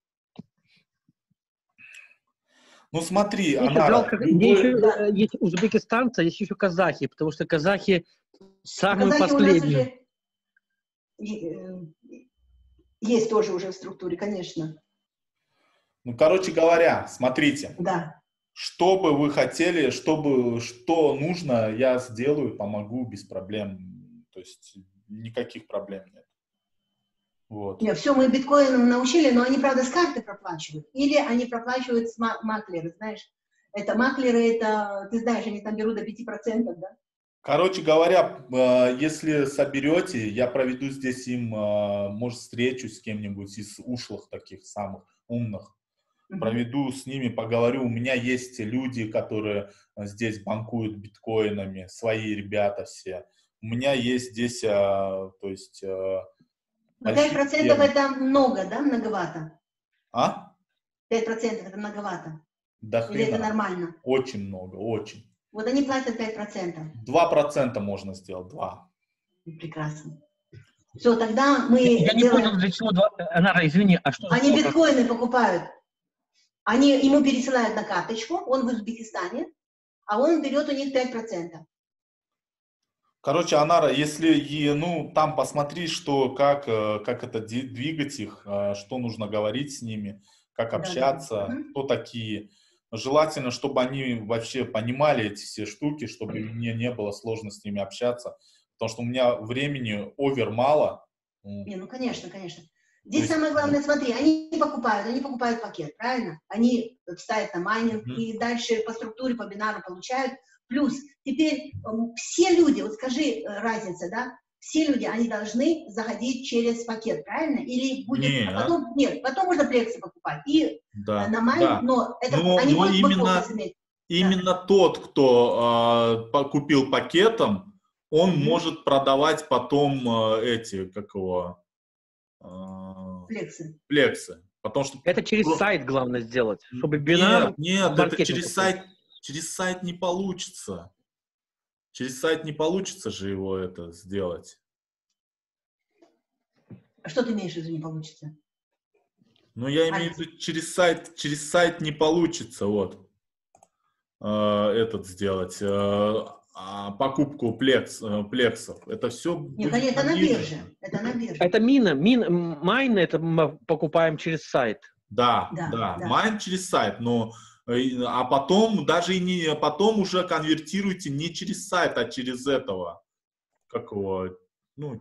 Ну, смотри, я Анара, жалко, любой... еще, да. Есть узбекистанцы, есть еще казахи, потому что казахи самые казахи последние. У нас уже есть тоже уже в структуре, конечно. Ну, короче говоря, смотрите. Да. Что бы вы хотели, чтобы, что нужно, я сделаю, помогу без проблем. То есть никаких проблем нет. Вот. Нет, все, мы биткоинам научили, но они, правда, с карты проплачивают. Или они проплачивают с маклеры, знаешь. Это маклеры, это, ты знаешь, они там берут до пяти процентов, да? Короче говоря, если соберете, я проведу здесь им, может, встречу с кем-нибудь из ушлых таких самых умных. Uh-huh. Проведу с ними, поговорю. У меня есть люди, которые здесь банкуют биткоинами, свои ребята все. У меня есть здесь, то есть... пять процентов это много, да, многовато? А? пять процентов это многовато? Да или это нормально? Очень много, очень. Вот они платят пять процентов. два процента можно сделать, два. Прекрасно. Все, тогда мы Я, я делаем... не понял, для чего два... Анара, извини, а что... Они биткоины покупают. Они ему пересылают на карточку, он в Узбекистане, а он берет у них пять процентов. Короче, Анара, если, ну, там посмотри, что, как, как это двигать их, что нужно говорить с ними, как общаться, да, да, да. Кто такие. Желательно, чтобы они вообще понимали эти все штуки, чтобы мне не было сложно с ними общаться, потому что у меня времени овер мало. Не, ну, конечно, конечно. Здесь есть, самое главное, смотри, они не покупают, они покупают пакет, правильно? Они ставят на майнинг mm-hmm. и дальше по структуре, по бинару получают. Плюс теперь все люди, вот скажи разница, да, все люди, они должны заходить через пакет, правильно? Или будет, не, а потом, нет, потом можно плексы покупать и да, на майнинг, да. но это но, они но будут именно, именно да. тот, кто э, купил пакетом, он mm-hmm. может продавать потом э, эти, как его... Плексы. Плексы. Потому что это через просто... сайт главное сделать, чтобы бинар... Нет, нет, это через сайт, через сайт не получится. Через сайт не получится же его это сделать. А что ты имеешь в виду не получится? Ну, я имею в виду, через сайт, через сайт не получится, вот, э, этот сделать, э, покупку плекс, плексов. Это все Нет, будет это на бирже. Это на бирже. Это мина. Мин, майн это мы покупаем через сайт. Да, да, да. да. Майн через сайт, но а потом даже и не потом уже конвертируйте не через сайт, а через этого, как его, ну,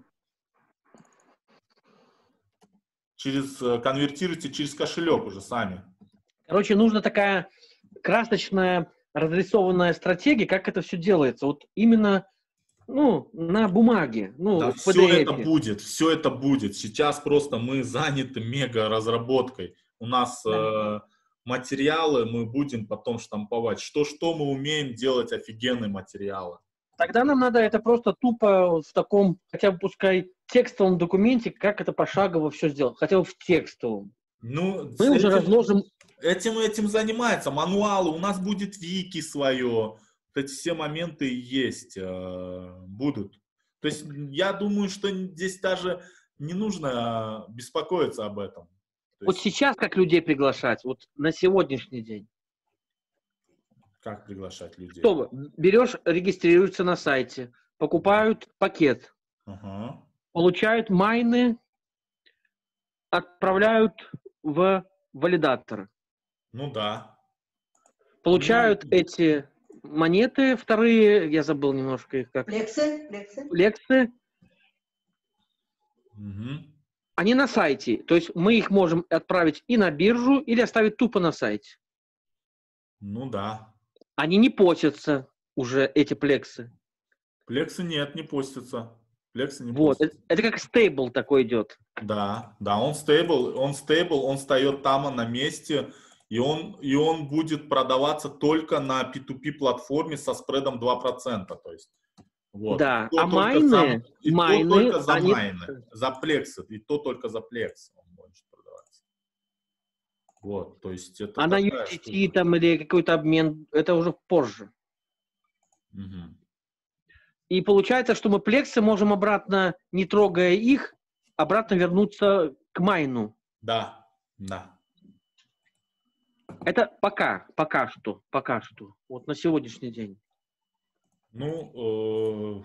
через конвертируйте через кошелек уже сами. Короче, нужна такая красочная разрисованная стратегия, как это все делается. Вот именно, ну, на бумаге, ну, Да, в все пи ди эф. это будет, все это будет. Сейчас просто мы заняты мега разработкой. У нас Да. э, материалы мы будем потом штамповать. Что-что мы умеем делать офигенные материалы. Тогда нам надо это просто тупо в таком, хотя бы пускай текстовом документе, как это пошагово все сделать, хотя бы в текстовом. Ну, Мы уже этим, разложим... этим, этим занимается. Мануалы, у нас будет вики свое. Вот эти все моменты есть, э, будут. То есть я думаю, что здесь даже не нужно беспокоиться об этом. То Вот есть, сейчас как людей приглашать, вот на сегодняшний день? как приглашать людей? Что, берешь, регистрируются на сайте, покупают пакет, Ага. получают майны, отправляют в валидатор. Ну да. Получают Ну, эти монеты вторые, я забыл немножко их как. Лексы, лексы. Лексы. угу. Они на сайте. То есть мы их можем отправить и на биржу, или оставить тупо на сайте. Ну да. Они не постятся уже, эти плексы. Плексы нет, не постятся. Плексы не Вот. постятся. Это, это как стейбл такой идет. Да, да, он стейбл, он стейбл, он встает там на месте, и он, и он будет продаваться только на пи ту пи платформе со спредом два процента. То есть, вот. Да, И то а только майны, за, и майны, то только за они... майны, за плексы, и то только за плексы он может продаваться. Вот, то есть это А на ю такая эс ди ти штука. там или какой-то обмен, это уже позже. Угу. И получается, что мы плексы можем обратно, не трогая их, обратно вернуться к майну. Да, да. Это пока, пока что, пока что. Вот на сегодняшний день. Ну, э,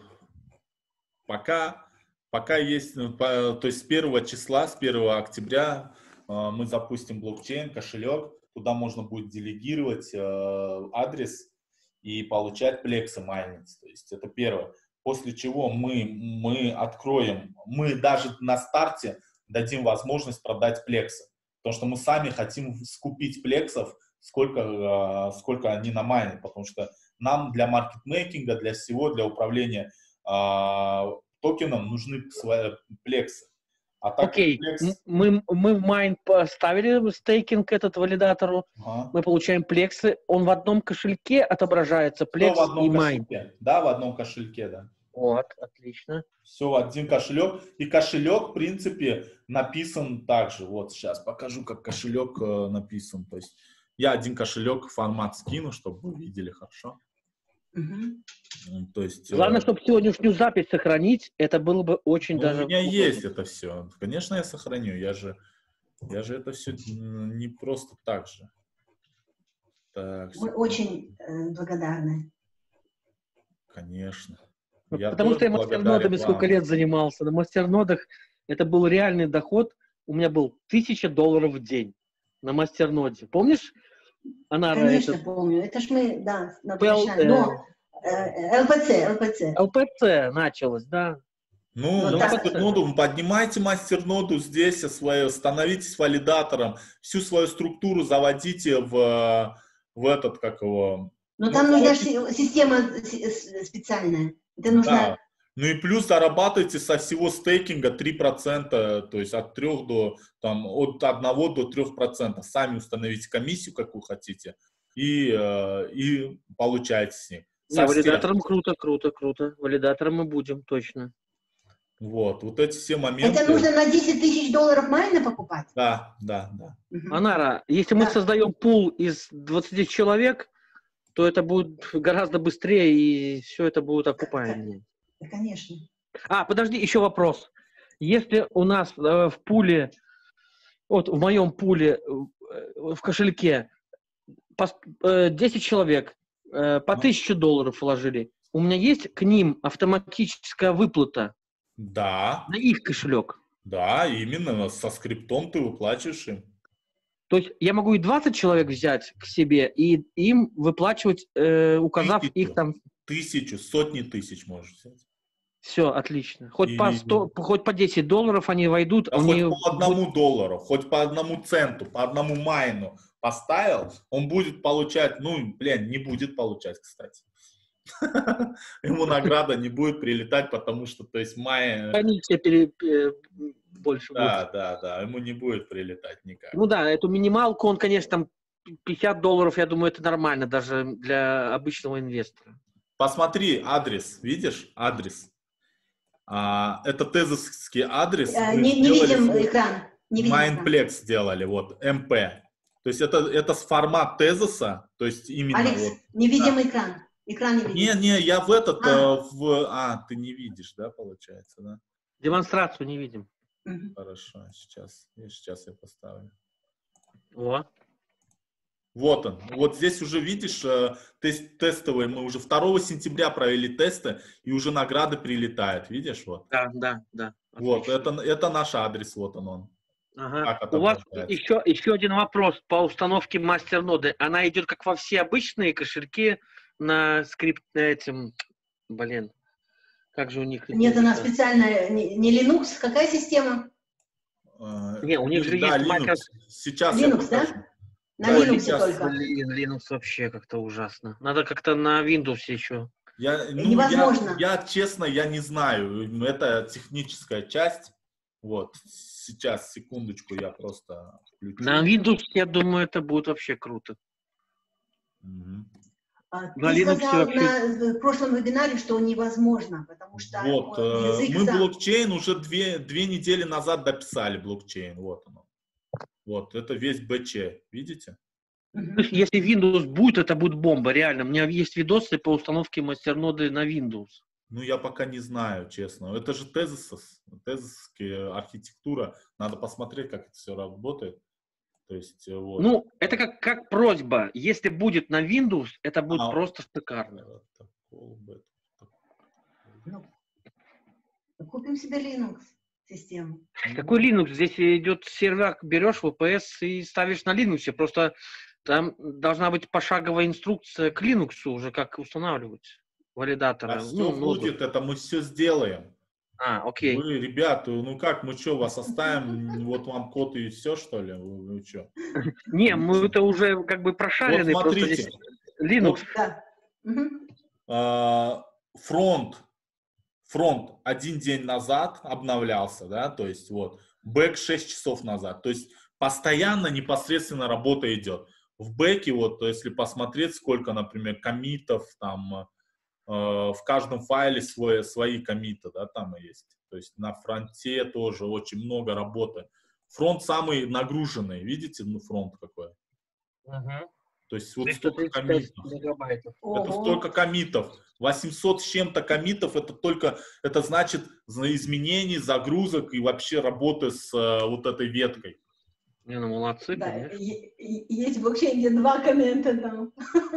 пока, пока есть, ну, по, то есть с первого числа, с первого октября э, мы запустим блокчейн, кошелек, туда можно будет делегировать э, адрес и получать плексы майнить. То есть это первое. После чего мы, мы откроем, мы даже на старте дадим возможность продать плексы. Потому что мы сами хотим скупить плексов, сколько, э, сколько они намайнят. Потому что нам для маркетмейкинга, для всего, для управления э, токеном нужны свои плексы. А так Окей, плекс... мы, мы в майн поставили стейкинг этот валидатору, ага. мы получаем плексы, он в одном кошельке отображается, плекс Все в одном и майн. кошельке. Да, в одном кошельке, да. Вот, отлично. Все в один кошелек. И кошелек, в принципе, написан также. Вот сейчас покажу, как кошелек э, написан. То есть я один кошелек формат скину, чтобы вы видели хорошо. Угу. То есть, Главное, э, чтобы сегодняшнюю запись сохранить, это было бы очень ну, даже... у меня есть это все. Конечно, я сохраню. Я же, я же это все не просто так же. Так, Мы очень э, благодарны. Конечно. Вот Я потому что я благодарен мастернодами сколько вам. лет занимался. На мастернодах это был реальный доход. У меня был тысяча долларов в день на мастерноде. Помнишь, Анара? Конечно, это... помню. Это ж мы, да, на Пэл, Будущем. Но э, эл пэ цэ, эл пэ цэ. эл пэ цэ началось, да. Ну, Ну, мастерноду, поднимайте мастерноду здесь, свою, становитесь валидатором, всю свою структуру заводите в, в этот, как его... Но ну, там нужна вот, система специальная. Это нужно... Да. Ну и плюс зарабатывайте со всего стейкинга три процента, то есть от трёх до, там, от одного до трёх процентов. Сами установите комиссию, какую хотите, и, и получайте с ней. Не, валидатором круто, круто, круто. Валидатором мы будем, точно. Вот, вот эти все моменты. Это нужно на десять тысяч долларов майна покупать? Да, да, да. Угу. Анара, если да. мы создаем пул из двадцати человек, то это будет гораздо быстрее, и все это будет окупаемее. Да, конечно. А, подожди, еще вопрос. Если у нас э, в пуле, вот в моем пуле, э, в кошельке по, э, десять человек э, по тысяче долларов вложили, у меня есть к ним автоматическая выплата? Да. На их кошелек? Да, именно со скриптом ты выплачиваешь им. То есть я могу и двадцать человек взять к себе и им выплачивать, э, указав тысячу, их там... Тысячу, сотни тысяч можешь взять. Все, отлично. Хоть, и... по сто, хоть по десять долларов они войдут. А они хоть по одному будут... доллару, хоть по одному центу, по одному майну. поставил, он будет получать, ну, блин, не будет получать, кстати. Ему награда не будет прилетать, потому что, то есть, мая... Комиссия пере... больше Да, будет. да, да, ему не будет прилетать никак. Ну да, эту минималку, он, конечно, там пятьдесят долларов, я думаю, это нормально даже для обычного инвестора. Посмотри адрес, видишь? Адрес. А, это тезовский адрес. А, не, не видим экран. Не видим Mindplex экран. сделали, вот, эм пи. То есть это, это формат тезоса, то есть именно Алекс, вот... не видим да. экран. Экран не видим. Не, не, я в этот, а. э, в... А, ты не видишь, да, получается, да? Демонстрацию не видим. Угу. Хорошо, сейчас, сейчас я поставлю. О. Вот он. Вот здесь уже видишь, э, тест, тестовые, мы уже второго сентября провели тесты, и уже награды прилетают, видишь, вот. Да, да, да. Вот, это, это наш адрес, вот он он. Ага. У вас еще, еще один вопрос по установке мастерноды. Она идет как во все обычные кошельки на скрипт, на этим, блин, как же у них... Нет, она специальная, не, не Linux, какая система? Uh, не, у них же да, есть Linux. Microsoft... Сейчас Linux, да? На да, Linux сейчас... только. Блин, Linux вообще как-то ужасно. Надо как-то на Windows еще. Я, ну, невозможно. Я, я, честно, я не знаю. Это техническая часть. Вот. Сейчас, секундочку, я просто включу. На Windows, я думаю, это будет вообще круто. Угу. А, ты на сказал вообще... на, в прошлом вебинаре, что невозможно, потому что вот, язык мы сам... блокчейн уже две, две недели назад дописали блокчейн. Вот оно. Вот, это весь бэ че. Видите? Uh-huh. Если Windows будет, это будет бомба, реально. У меня есть видосы по установке мастерноды на Windows. Ну, я пока не знаю, честно. Это же тезис, тезисская архитектура. Надо посмотреть, как это все работает. То есть, вот. Ну, это как, как просьба. Если будет на Windows, это будет а, просто шикарно. Ну, купим себе Linux систему. Какой Linux? Здесь идет сервер, берешь ви пи эс и ставишь на Linux. Просто там должна быть пошаговая инструкция к Linux уже, как устанавливать валидаторы. А ну, все будет, это мы все сделаем. А, окей. Вы, ребята, ну как, мы что, вас оставим, вот вам код и все, что ли? Вы, вы что? Не, мы это уже как бы прошарены. Вот смотрите. Linux. Фронт. Фронт один день назад обновлялся, да, то есть вот, бэк шесть часов назад, то есть постоянно непосредственно работа идет. В бэке, вот, если посмотреть, сколько, например, коммитов, там, э, в каждом файле свой, свои коммиты, да, там есть. То есть на фронте тоже очень много работы. Фронт самый нагруженный, видите, ну, фронт какой? Uh-huh. То есть вот столько коммитов. Это столько коммитов. восемьсот с чем-то коммитов, это только, это значит изменений, загрузок и вообще работы с uh, вот этой веткой. Не, ну молодцы, да, конечно. Есть в блокчейне два коммента там.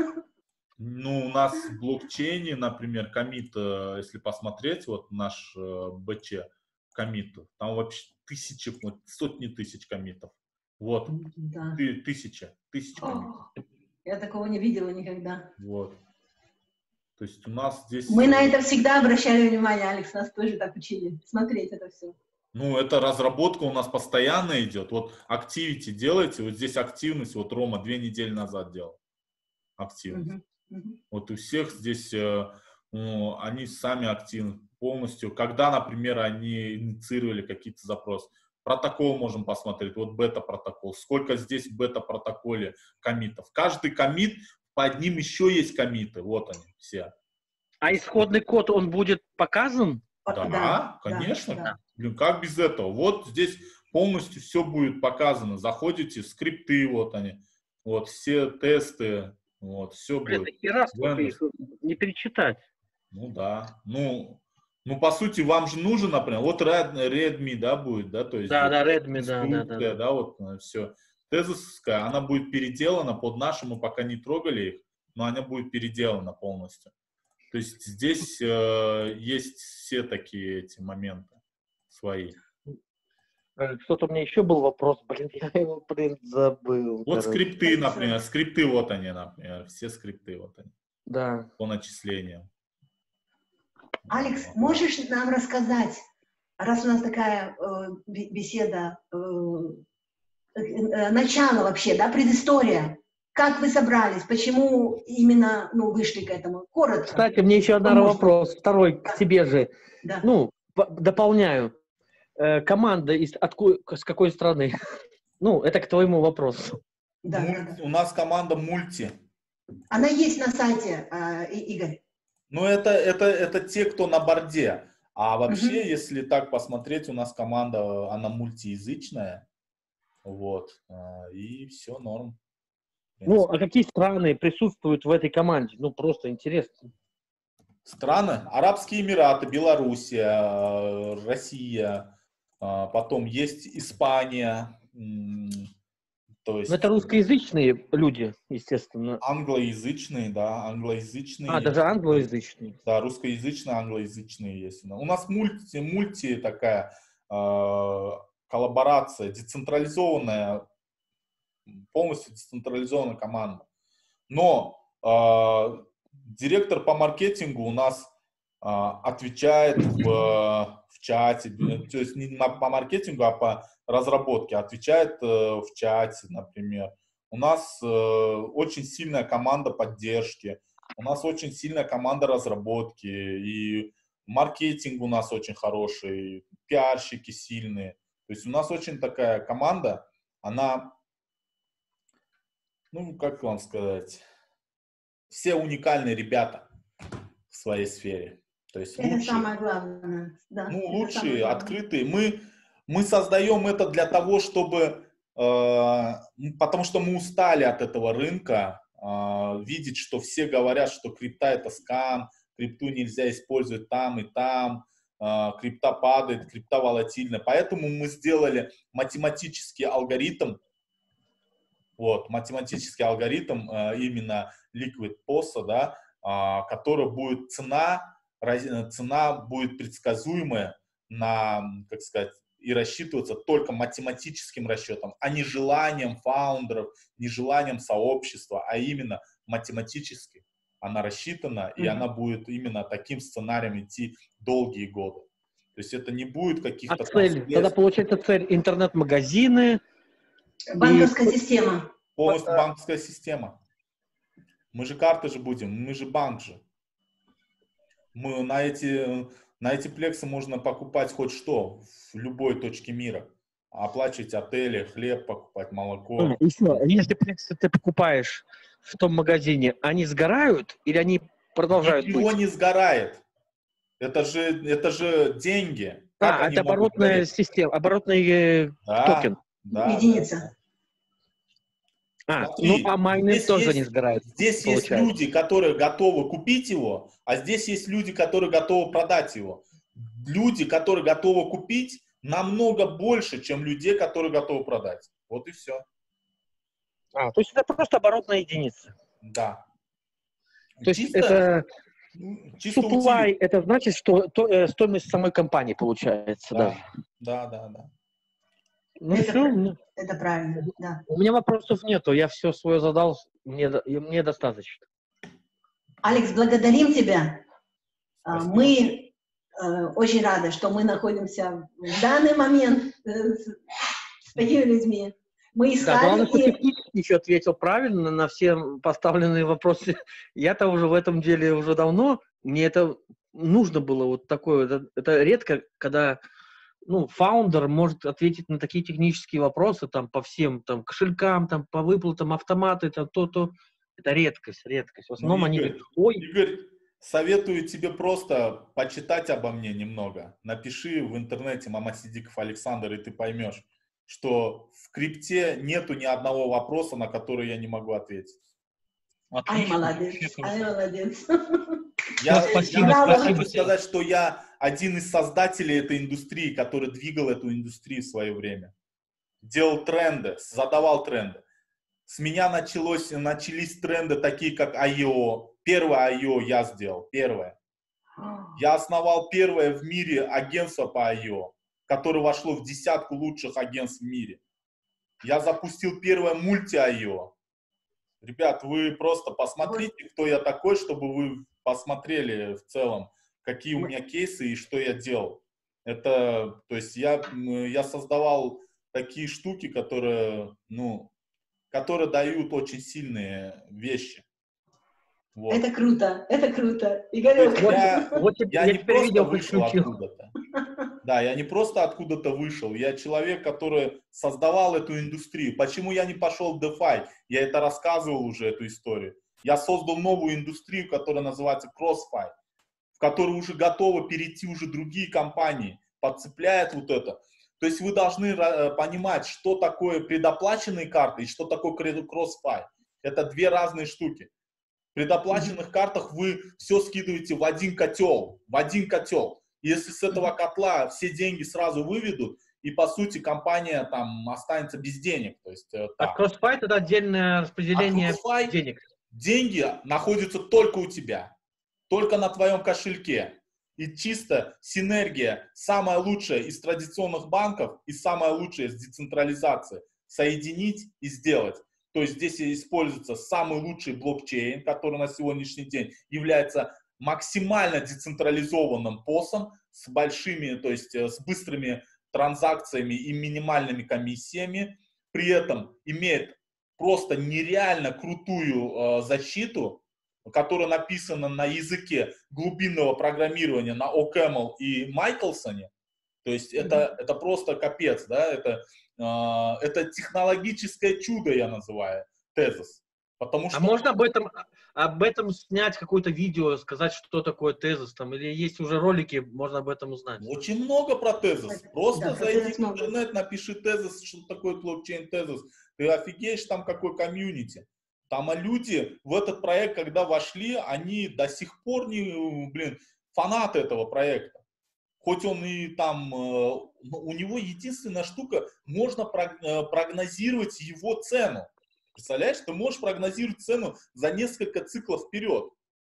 Ну, у нас в блокчейне, например, коммит, если посмотреть, вот наш бэ че коммит, там вообще тысячи, сотни тысяч коммитов. Вот, да. тысяча, тысяча коммитов. Я такого не видела никогда. Вот. То есть у нас здесь... Мы на это всегда обращали внимание, Алекс, нас тоже так учили, смотреть это все. Ну, это разработка у нас постоянно идет. Вот activity делайте, вот здесь активность, вот Рома две недели назад делал активность. Uh-huh. Uh-huh. Вот у всех здесь, э, ну, они сами активны полностью. Когда, например, они инициировали какие-то запросы. Протокол можем посмотреть, вот бета-протокол. Сколько здесь в бета-протоколе коммитов. Каждый коммит, под ним еще есть коммиты, вот они все. А исходный код, он будет показан? Да, да конечно. Да. Блин, как без этого? Вот здесь полностью все будет показано. Заходите, скрипты, вот они, вот все тесты, вот, все Блин, будет. Раз их не перечитать. Ну да, ну... Ну, по сути, вам же нужен, например, вот Redmi, да, будет, да, то есть... Да, вот, да, Redmi, да, да, да, да. Да, вот, все. Тезовская, она будет переделана под нашу, мы пока не трогали их, но она будет переделана полностью. То есть здесь э, есть все такие эти моменты свои. Что-то у меня еще был вопрос, блин, я его, блин, забыл. Вот скрипты, например, скрипты, вот они, например, все скрипты, вот они. Да. По начислениям. Алекс, можешь нам рассказать, раз у нас такая э, беседа э, э, начало вообще, да, предыстория. Как вы собрались? Почему именно, ну, вышли к этому? Коротко. Кстати, мне еще один вопрос, второй к тебе же. Да. Ну, дополняю. Э, команда из откуда, с какой страны? Ну, это к твоему вопросу. Да, Мульти, да, да. У нас команда мульти. Она есть на сайте, э, Игорь. Ну, это, это, это те, кто на борде. А вообще, Угу. если так посмотреть, у нас команда, она мультиязычная. Вот. И все норм. Ну, а какие страны присутствуют в этой команде? Ну, просто интересно. Страны? Арабские Эмираты, Белоруссия, Россия, потом есть Испания. То есть... Ну, это русскоязычные люди, естественно. Англоязычные, да, англоязычные. А, даже англоязычные. Да, русскоязычные, англоязычные есть. У нас мульти, мульти такая э, коллаборация, децентрализованная, полностью децентрализованная команда. Но э, директор по маркетингу у нас э, отвечает в, в чате, то есть не по маркетингу, а по разработке, отвечает э, в чате, например. У нас э, очень сильная команда поддержки, у нас очень сильная команда разработки, и маркетинг у нас очень хороший, пиарщики сильные. То есть у нас очень такая команда, она, ну, как вам сказать, все уникальные ребята в своей сфере. То есть это лучшие, самое главное. Да, ну, это лучшие, открытые. Мы, мы создаем это для того, чтобы, э, потому что мы устали от этого рынка, э, видеть, что все говорят, что крипта это скам, крипту нельзя использовать там и там, э, крипта падает, крипта волатильна. Поэтому мы сделали математический алгоритм, вот, математический алгоритм э, именно Liquid пи о эс, да, э, который будет цена, цена будет предсказуемая на, как сказать, и рассчитываться только математическим расчетом, а не желанием фаундеров, не желанием сообщества, а именно математически она рассчитана, mm-hmm. и она будет именно таким сценарием идти долгие годы. То есть это не будет каких-то... А цель? Тогда получается цель интернет-магазины. Банковская и... система. Полностью банковская система. Мы же карты же будем, мы же банк же. Мы на эти, на эти плексы можно покупать хоть что в любой точке мира. Оплачивать отели, хлеб покупать, молоко. А, еще, если плексы ты покупаешь в том магазине, они сгорают или они продолжают Ничего быть? не сгорает. Это же, это же деньги. Как А, они это оборотная гореть? система, оборотный да, токен. Да, единица. А, Смотри, ну а майнинг тоже есть, не сгорает. Здесь получается. Есть люди, которые готовы купить его, а здесь есть люди, которые готовы продать его. Люди, которые готовы купить, намного больше, чем людей, которые готовы продать. Вот и все. А, то есть это просто оборотная единица. Да. То чисто, есть это чисто supply, это значит, что то, э, стоимость самой компании получается. Да, даже. да, да, да. Ну это, все, ну, это правильно, да. У меня вопросов нету, я все свое задал, мне, мне достаточно. Алекс, благодарим тебя. Спасибо. Мы э, очень рады, что мы находимся в данный момент э, с, с такими людьми. Мы искали... Да, главное, что технически еще ответил правильно на все поставленные вопросы. Я-то уже в этом деле уже давно, мне это нужно было вот такое, это, это редко, когда ну, фаундер может ответить на такие технические вопросы там по всем там кошелькам, там по выплатам, автоматы, там то-то. Это редкость, редкость. В основном ну, они Игорь, говорят, ой. Игорь, советую тебе просто почитать обо мне немного. Напиши в интернете Мама Сидиков Александр, и ты поймешь, что в крипте нету ни одного вопроса, на который я не могу ответить. Ай, молодец, ай, молодец. Я, спасибо, я спасибо. хочу сказать, что я один из создателей этой индустрии, который двигал эту индустрию в свое время. Делал тренды, задавал тренды. С меня началось, начались тренды такие, как ай и о. Первое ай и о я сделал, первое. Я основал первое в мире агентство по ай и о, которое вошло в десятку лучших агентств в мире. Я запустил первое мульти-ай и о. Ребят, вы просто посмотрите, кто я такой, чтобы вы посмотрели в целом, какие у меня кейсы и что я делал. Это, то есть я, я создавал такие штуки, которые, ну, которые дают очень сильные вещи. Вот. Это круто, это круто. То Игорек, есть Вот, я, вот я, я я не теперь просто видео вышел подключил. откуда-то. Да, я не просто откуда-то вышел, я человек, который создавал эту индустрию. Почему я не пошел в DeFi? Я это рассказывал уже, эту историю. Я создал новую индустрию, которая называется CrossFi, в которую уже готовы перейти уже другие компании, подцепляет вот это. То есть вы должны понимать, что такое предоплаченные карты и что такое CrossFi. Это две разные штуки. В предоплаченных картах вы все скидываете в один котел, в один котел. Если с этого котла все деньги сразу выведут, и по сути компания там останется без денег. То есть, А так. CrossFi это отдельное А распределение CrossFi денег. деньги находятся только у тебя, только на твоем кошельке. И чисто синергия, самая лучшая из традиционных банков и самая лучшая из децентрализации, соединить и сделать. То есть здесь используется самый лучший блокчейн, который на сегодняшний день является максимально децентрализованным посом с большими, то есть с быстрыми транзакциями и минимальными комиссиями. При этом имеет просто нереально крутую э, защиту, которая написана на языке глубинного программирования на OCaml и Майклсоне. То есть это, mm-hmm. это просто капец, да, это, э, это технологическое чудо, я называю, Tezos. Потому что... А можно об этом, об этом снять какое-то видео, сказать, что такое Tezos, там, или есть уже ролики, можно об этом узнать? Очень много про Tezos. Просто да, зайди в интернет, напиши Tezos, что такое блокчейн Tezos. Ты офигеешь, там какой комьюнити. Там а люди в этот проект, когда вошли, они до сих пор не, блин, фанаты этого проекта. Хоть он и там, у него единственная штука, можно прогнозировать его цену. Представляешь, ты можешь прогнозировать цену за несколько циклов вперед.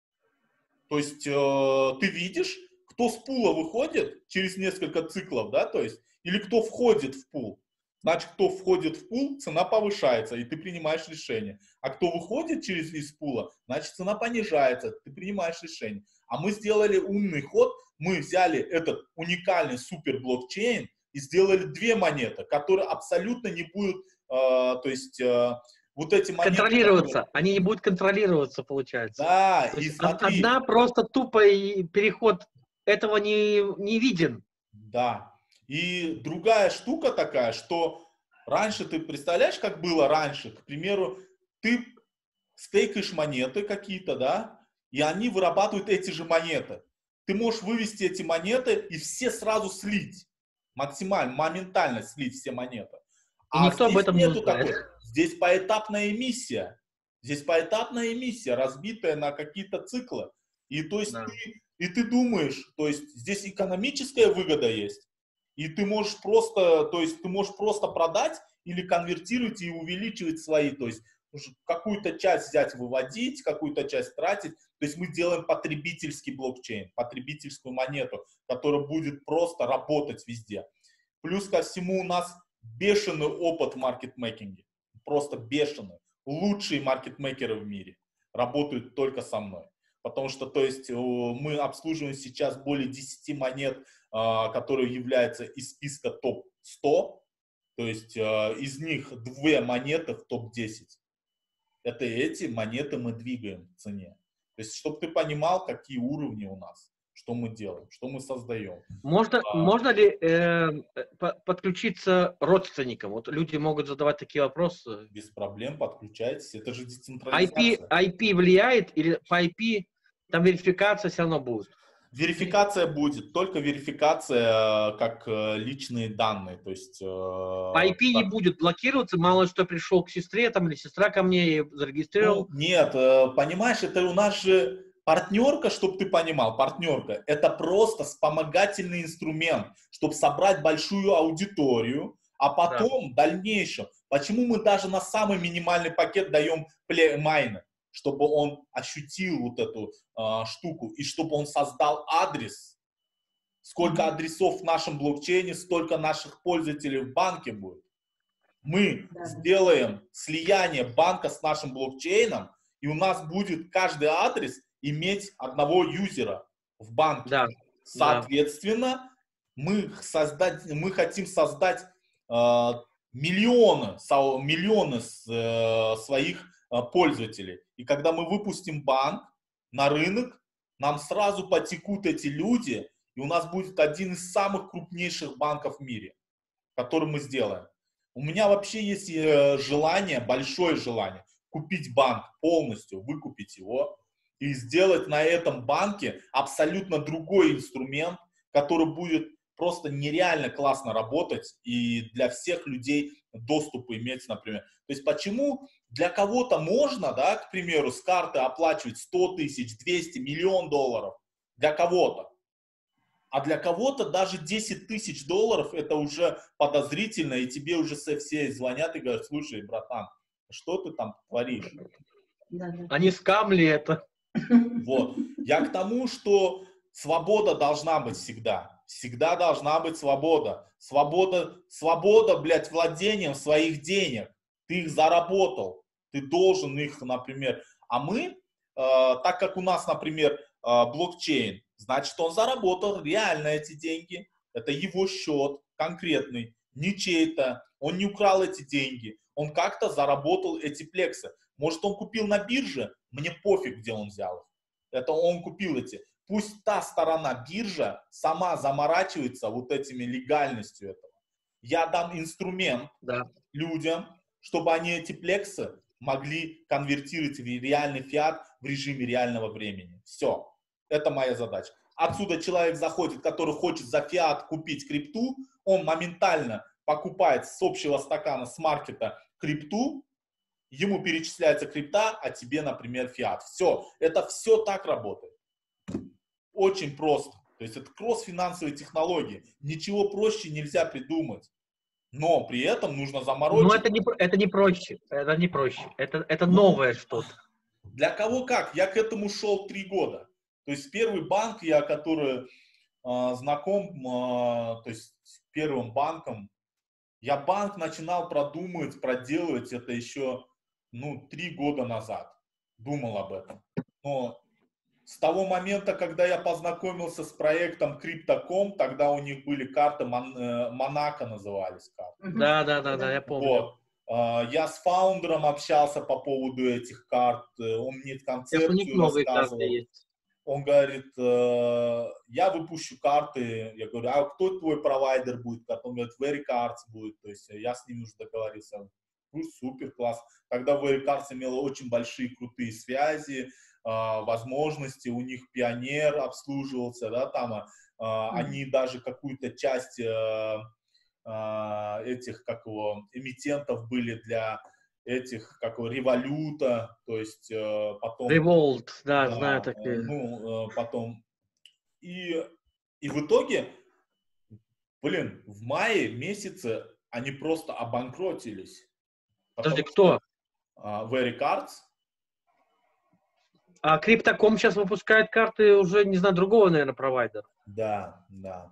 То есть ты видишь, кто с пула выходит через несколько циклов, да, то есть, или кто входит в пул. Значит, кто входит в пул, цена повышается, и ты принимаешь решение. А кто выходит через из пула, значит, цена понижается, ты принимаешь решение. А мы сделали умный ход, мы взяли этот уникальный супер блокчейн и сделали две монеты, которые абсолютно не будут, э, то есть, э, вот эти монеты... Контролироваться, которые... они не будут контролироваться, получается. Да, то и есть смотри... Одна просто тупый переход этого не, не виден. Да. И другая штука такая, что раньше, ты представляешь, как было раньше? К примеру, ты стейкаешь монеты какие-то, да, и они вырабатывают эти же монеты. Ты можешь вывести эти монеты и все сразу слить. Максимально, моментально слить все монеты. И А никто здесь об этом нету не узнает. такой. Здесь поэтапная эмиссия. Здесь поэтапная эмиссия, разбитая на какие-то циклы. И то есть да. ты, и ты думаешь, то есть здесь экономическая выгода есть. И ты можешь просто, то есть ты можешь просто продать или конвертировать и увеличивать свои, то есть какую-то часть взять, выводить, какую-то часть тратить. То есть мы делаем потребительский блокчейн, потребительскую монету, которая будет просто работать везде. Плюс ко всему у нас бешеный опыт в маркетмейкинге, просто бешеный. Лучшие маркетмейкеры в мире работают только со мной. Потому что, то есть, мы обслуживаем сейчас более десяти монет, которые являются из списка топ сто. То есть, из них две монеты в топ десять. Это эти монеты мы двигаем в цене. То есть, чтобы ты понимал, какие уровни у нас, что мы делаем, что мы создаем. Можно, а, можно ли э, подключиться родственникам? Вот люди могут задавать такие вопросы. Без проблем подключайтесь. Это же децентрализация. ай пи, ай пи влияет или по ай пи там верификация все равно будет? Верификация будет, только верификация как личные данные, то есть... ай пи так. Не будет блокироваться, мало что пришел к сестре, там, или сестра ко мне и зарегистрировал. Ну, нет, понимаешь, это у нас же партнерка, чтобы ты понимал, партнерка, это просто вспомогательный инструмент, чтобы собрать большую аудиторию, а потом да. в дальнейшем, почему мы даже на самый минимальный пакет даем майны? Чтобы он ощутил вот эту э, штуку, и чтобы он создал адрес. Сколько адресов в нашем блокчейне, столько наших пользователей в банке будет. Мы да. сделаем слияние банка с нашим блокчейном, и у нас будет каждый адрес иметь одного юзера в банке. Да. Соответственно, да. мы, создать, мы хотим создать э, миллионы, миллионы своих пользователей. И когда мы выпустим банк на рынок, нам сразу потекут эти люди, и у нас будет один из самых крупнейших банков в мире, который мы сделаем. У меня вообще есть желание, большое желание, купить банк полностью, выкупить его и сделать на этом банке абсолютно другой инструмент, который будет просто нереально классно работать и для всех людей доступ иметь, например. То есть почему для кого-то можно, да, к примеру, с карты оплачивать сто тысяч, двести, миллион долларов, для кого-то. А для кого-то даже десять тысяч долларов это уже подозрительно, и тебе уже все звонят и говорят: слушай, братан, что ты там творишь? Они скамли это. Вот. Я к тому, что свобода должна быть всегда. Всегда должна быть свобода. Свобода, свобода, блядь, владением своих денег. Ты их заработал. Ты должен их, например. А мы, э, так как у нас, например, э, блокчейн, значит, он заработал реально эти деньги. Это его счет конкретный, не чей-то. Он не украл эти деньги. Он как-то заработал эти плексы. Может, он купил на бирже? Мне пофиг, где он взял их. Это он купил эти. Пусть та сторона биржа сама заморачивается вот этими легальностью этого. Я дам инструмент да. людям, чтобы они эти плексы могли конвертировать в реальный фиат в режиме реального времени. Все. Это моя задача. Отсюда человек заходит, который хочет за фиат купить крипту, он моментально покупает с общего стакана, с маркета крипту, ему перечисляется крипта, а тебе, например, фиат. Все. Это все так работает. Очень просто. То есть это кросс-финансовые технологии. Ничего проще нельзя придумать. Но при этом нужно заморочить. Но это не, это не проще. Это не проще. Это, это новое что-то. Для кого как? Я к этому шел три года. То есть первый банк, я который э, знаком, э, то есть с первым банком, я банк начинал продумывать, проделывать это еще, ну, три года назад. Думал об этом. Но с того момента, когда я познакомился с проектом Crypto точка ком, тогда у них были карты, Мон, э, Монако назывались карты. Да, да, да, да, я помню. Вот. Э, я с фаундером общался по поводу этих карт, он мне концепцию рассказывал. Есть. Он говорит: э, я выпущу карты. Я говорю: а кто твой провайдер будет? Он говорит: Vericards будет. То есть я с ним уже договорился. Ну, супер, класс. Тогда Vericards имела очень большие крутые связи, возможности, у них Пионер обслуживался, да, там, э, mm-hmm. они даже какую-то часть э, э, этих, как его, эмитентов были для этих, как его, Революта, то есть э, потом... Revolt, да, да, знаю такие. Ну, э, потом... И, и в итоге, блин, в мае месяце они просто обанкротились. Подожди, кто? Э, Vericards. А Crypto точка ком сейчас выпускает карты уже, не знаю, другого, наверное, провайдера. Да, да.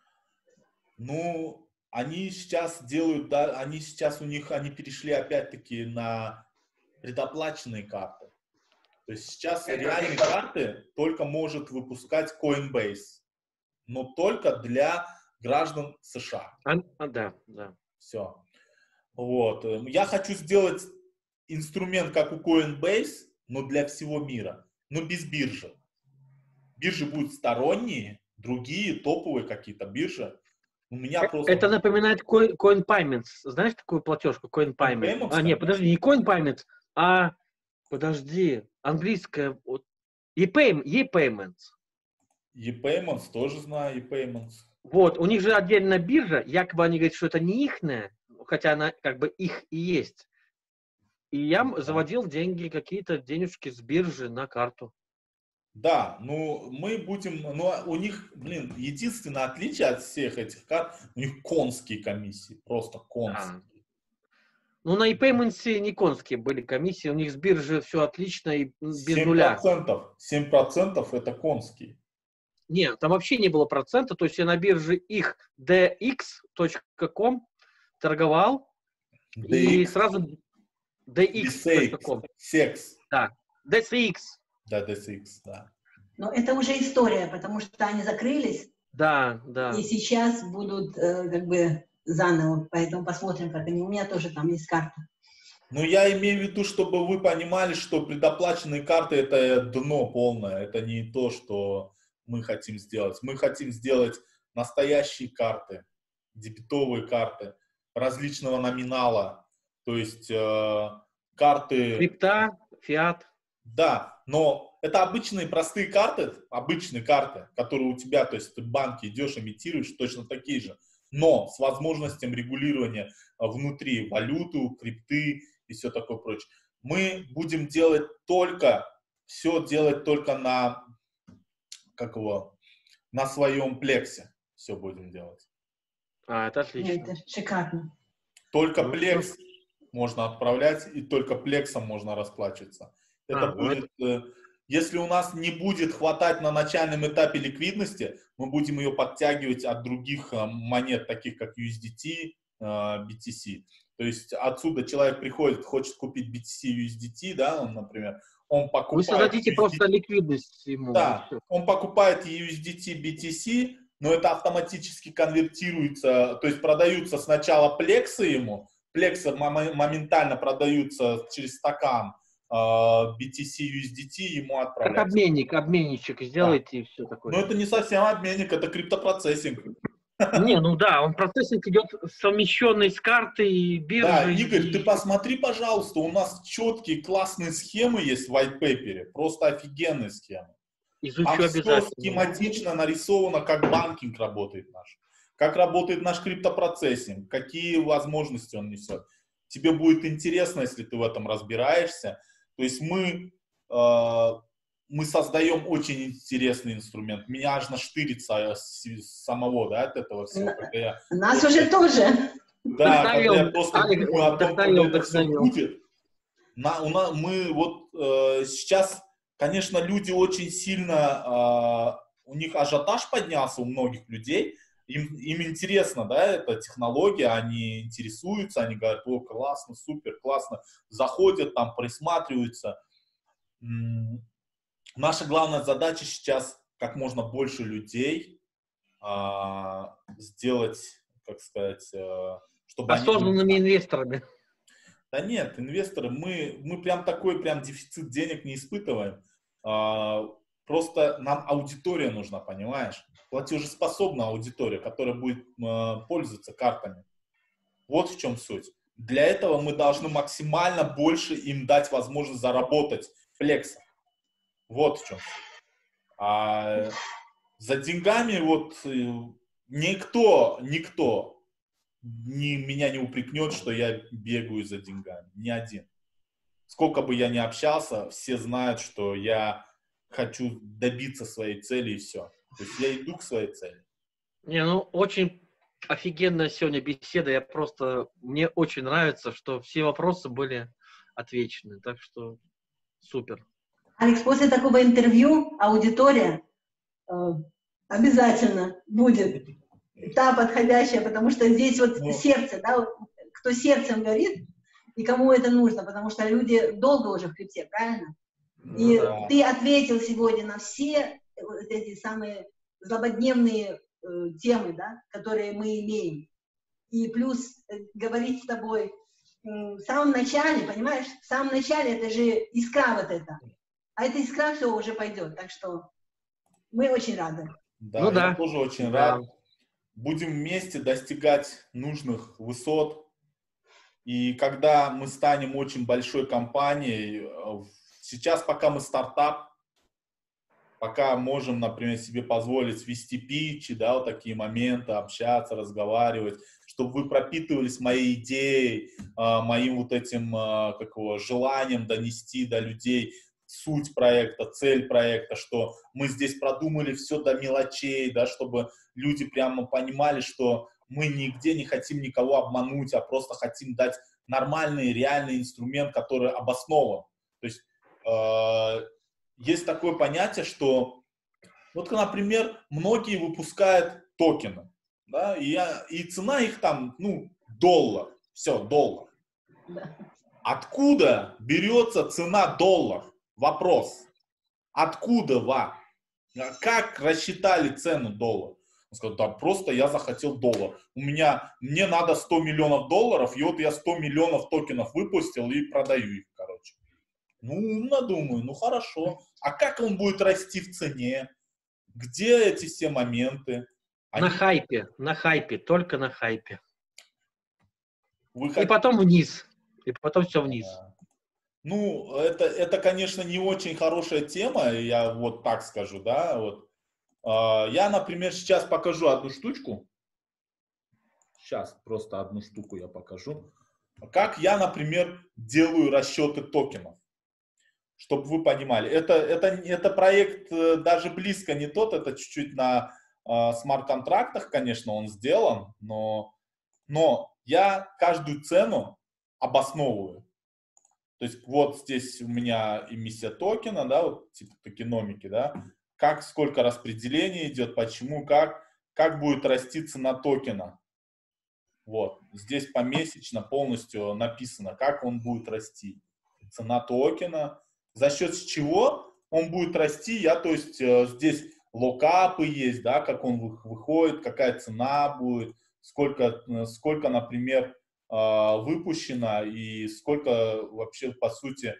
Ну, они сейчас делают, да, они сейчас у них, они перешли опять-таки на предоплаченные карты. То есть сейчас реальные карты только может выпускать Coinbase, но только для граждан США. А, а, да, да. Все. Вот. Я хочу сделать инструмент, как у Coinbase, но для всего мира, но без биржи. Биржи будут сторонние, другие, топовые какие-то биржи. У меня просто... Это напоминает Coin, Coin Payments. Знаешь такую платежку? Coin Payments. Coin а, нет, подожди, не Coin Payments, а, подожди, английская, вот, E-Payments. E-Payments, тоже знаю E-Payments. Вот, у них же отдельная биржа, якобы они говорят, что это не ихная, хотя она как бы их и есть. И я да. заводил деньги, какие-то денежки с биржи на карту. Да, ну мы будем, ну у них, блин, единственное отличие от всех этих карт, у них конские комиссии, просто конские. А. Ну на e-payments не конские были комиссии, у них с биржи все отлично и без семь процентов, нуля. семь процентов это конские. Нет, там вообще не было процента, то есть я на бирже их ди экс точка ком торговал ди экс. И сразу ди экс точка ком. секс. Да, ди си экс. Да, ди си экс, да. Но это уже история, потому что они закрылись. Да, да. И сейчас будут э, как бы заново, поэтому посмотрим, как они. У меня тоже там есть карта. Ну, я имею в виду, чтобы вы понимали, что предоплаченные карты — это дно полное, это не то, что мы хотим сделать. Мы хотим сделать настоящие карты, дебетовые карты различного номинала, то есть э, карты... Крипта, фиат. Да, но это обычные простые карты, обычные карты, которые у тебя, то есть ты в банке идешь, имитируешь, точно такие же, но с возможностью регулирования внутри валюты, крипты и все такое прочее. Мы будем делать только, все делать только на, как его, на своем плексе. Все будем делать. А, это отлично. Это шикарно. Только Ну, плекс что? можно отправлять, и только плексом можно расплачиваться. Это А, будет, э, если у нас не будет хватать на начальном этапе ликвидности, мы будем ее подтягивать от других э, монет, таких как ю эс ди ти, э, би ти си. То есть отсюда человек приходит, хочет купить би ти си, ю эс ди ти, да, он, например, он покупает... Вы создадите ю эс ди ти, просто ликвидность ему. да, он покупает ю эс ди ти, би ти си, но это автоматически конвертируется, то есть продаются сначала плексы ему, плексы моментально продаются через стакан, би ти си, ю эс ди ти ему отправляются. Как обменник, обменничек сделайте, да. И все такое. Но это не совсем обменник, это криптопроцессинг. Не, ну да, он процессинг идет совмещенный с картой и биржей. Да, Игорь, и... ты посмотри, пожалуйста, у нас четкие, классные схемы есть в white paper, просто офигенные схемы. Изучу а обязательно. Все схематично нарисовано, как банкинг работает наш, как работает наш криптопроцессинг, какие возможности он несет. Тебе будет интересно, если ты в этом разбираешься. То есть мы, э, мы создаем очень интересный инструмент. Меня аж наштырится с, с самого, да, от этого всего. Когда я Нас просто, уже тоже. Да, когда я просто Алекс, думаю о том, когда это все вдохновил. будет. На, у нас, мы вот э, сейчас, конечно, люди очень сильно, э, у них ажиотаж поднялся у многих людей. Им, им интересно, да, эта технология, они интересуются, они говорят: о, классно, супер, классно, заходят там, присматриваются. М-м, наша главная задача сейчас как можно больше людей э, сделать, как сказать, э, чтобы осознанными они... инвесторами. Да нет, инвесторы, мы, мы прям такой прям дефицит денег не испытываем. А, просто нам аудитория нужна, понимаешь? Платежеспособная аудитория, которая будет а, пользоваться картами. Вот в чем суть. Для этого мы должны максимально больше им дать возможность заработать флексом. Вот в чем суть. А за деньгами вот никто, никто Ни, меня не упрекнет, что я бегаю за деньгами. Ни один. Сколько бы я ни общался, все знают, что я хочу добиться своей цели и все. То есть я иду к своей цели. Не, ну очень офигенная сегодня беседа. Я просто, мне очень нравится, что все вопросы были отвечены. Так что супер. Алекс, после такого интервью аудитория э, обязательно будет та подходящая, потому что здесь вот ну, сердце, да, вот, кто сердцем горит, и кому это нужно, потому что люди долго уже в крипте, правильно? Ну, и да. Ты ответил сегодня на все вот эти самые злободневные э, темы, да, которые мы имеем. И плюс э, говорить с тобой э, в самом начале, понимаешь, в самом начале это же искра вот эта, а эта искра все уже пойдет, так что мы очень рады. Да, ну, я да. тоже очень да. рад. Будем вместе достигать нужных высот. И когда мы станем очень большой компанией, сейчас пока мы стартап, пока можем, например, себе позволить вести питчи, да, вот такие моменты, общаться, разговаривать, чтобы вы пропитывались моей идеей, моим вот этим, как его, желанием донести до людей суть проекта, цель проекта, что мы здесь продумали все до мелочей, да, чтобы люди прямо понимали, что мы нигде не хотим никого обмануть, а просто хотим дать нормальный, реальный инструмент, который обоснован. То есть э, есть такое понятие, что, вот, например, многие выпускают токены, да, и, и цена их там, ну, доллар, все, доллар. Откуда берется цена доллар? Вопрос. Откуда, ва? Как рассчитали цену доллара? Он сказал, да, просто я захотел доллар. У меня, мне надо сто миллионов долларов, и вот я сто миллионов токенов выпустил и продаю их, короче. Ну, умно думаю, ну хорошо. А как он будет расти в цене? Где эти все моменты? На Они... хайпе, на хайпе, только на хайпе. Вы И хотите... потом вниз. И потом все вниз. Ну, это, это, конечно, не очень хорошая тема, я вот так скажу, да, вот. Я, например, сейчас покажу одну штучку. Сейчас просто одну штуку я покажу. Как я, например, делаю расчеты токенов. Чтобы вы понимали. Это, это, это проект даже близко не тот, это чуть-чуть на смарт-контрактах, конечно, он сделан, но, но я каждую цену обосновываю. То есть вот здесь у меня эмиссия токена, да, вот типа токеномики, да, как, сколько распределения идет, почему, как, как будет расти цена токена. Вот, здесь помесячно полностью написано, как он будет расти. Цена токена, за счет чего он будет расти, я, то есть здесь локапы есть, да, как он выходит, какая цена будет, сколько, сколько, например, выпущено и сколько вообще, по сути,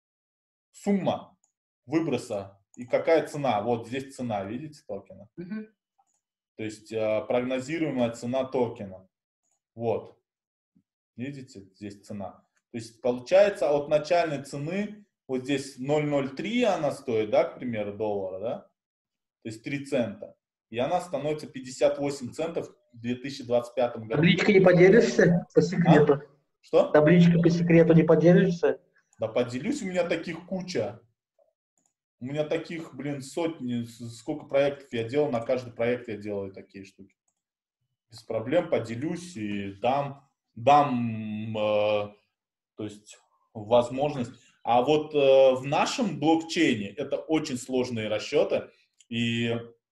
сумма выброса и какая цена. Вот здесь цена, видите, токена? Mm-hmm. То есть прогнозируемая цена токена. Вот. Видите, здесь цена. То есть получается от начальной цены, вот здесь ноль целых ноль три она стоит, да, к примеру, доллара, да? То есть три цента. И она становится пятьдесят восемь центов в две тысячи двадцать пятом году. Табличка не поделишься по секрету? А? Что? Табличка по секрету не поделишься? Да поделюсь, у меня таких куча. У меня таких, блин, сотни, сколько проектов я делал, на каждый проект я делаю такие штуки. Без проблем поделюсь и дам, дам э, то есть, возможность. А вот э, в нашем блокчейне это очень сложные расчеты, и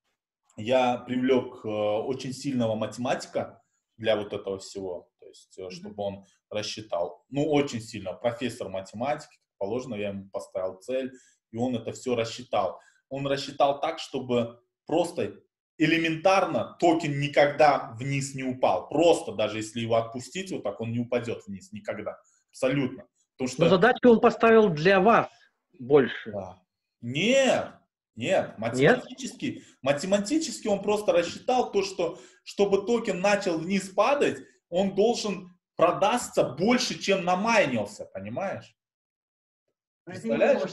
я привлек э, очень сильного математика для вот этого всего, то есть, э, чтобы он рассчитал, ну, очень сильно, профессор математики, как положено, я ему поставил цель, и он это все рассчитал. Он рассчитал так, чтобы просто элементарно токен никогда вниз не упал. Просто, даже если его отпустить вот так, он не упадет вниз никогда. Абсолютно. Потому что... Но задачу он поставил для вас больше. Да. Нет, нет. Математически, нет? математически он просто рассчитал то, что чтобы токен начал вниз падать, он должен продастся больше, чем намайнился. Понимаешь? Представляешь?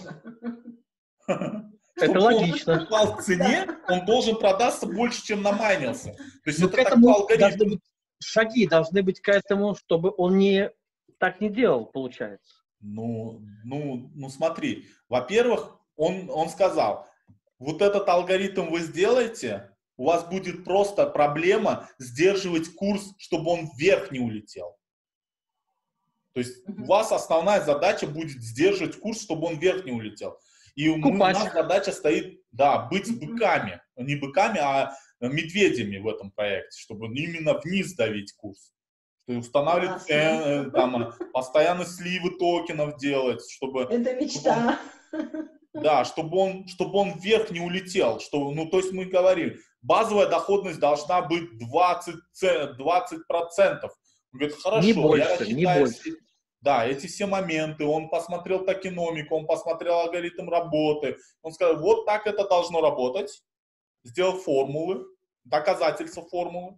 Это логично. Он упал в цене, он должен продаться больше, чем намайнился. То есть но это такой алгоритм. Должны быть, шаги должны быть к этому, чтобы он не так не делал, получается. Ну, ну, ну смотри. Во-первых, он, он сказал, вот этот алгоритм вы сделаете, у вас будет просто проблема сдерживать курс, чтобы он вверх не улетел. То есть у вас основная задача будет сдерживать курс, чтобы он вверх не улетел. И мы, у нас задача стоит, да, быть быками, не быками, а медведями в этом проекте, чтобы именно вниз давить курс. Что устанавливать цены, там, постоянно сливы токенов делать, чтобы... Это мечта. Чтобы он, да, чтобы он, чтобы он вверх не улетел. Что, ну, то есть мы говорим, базовая доходность должна быть двадцать процентов. Он говорит, хорошо, не больше, я рассчитаю... Не больше. Да, эти все моменты, он посмотрел токеномику, он посмотрел алгоритм работы, он сказал, вот так это должно работать, сделал формулы, доказательства формулы,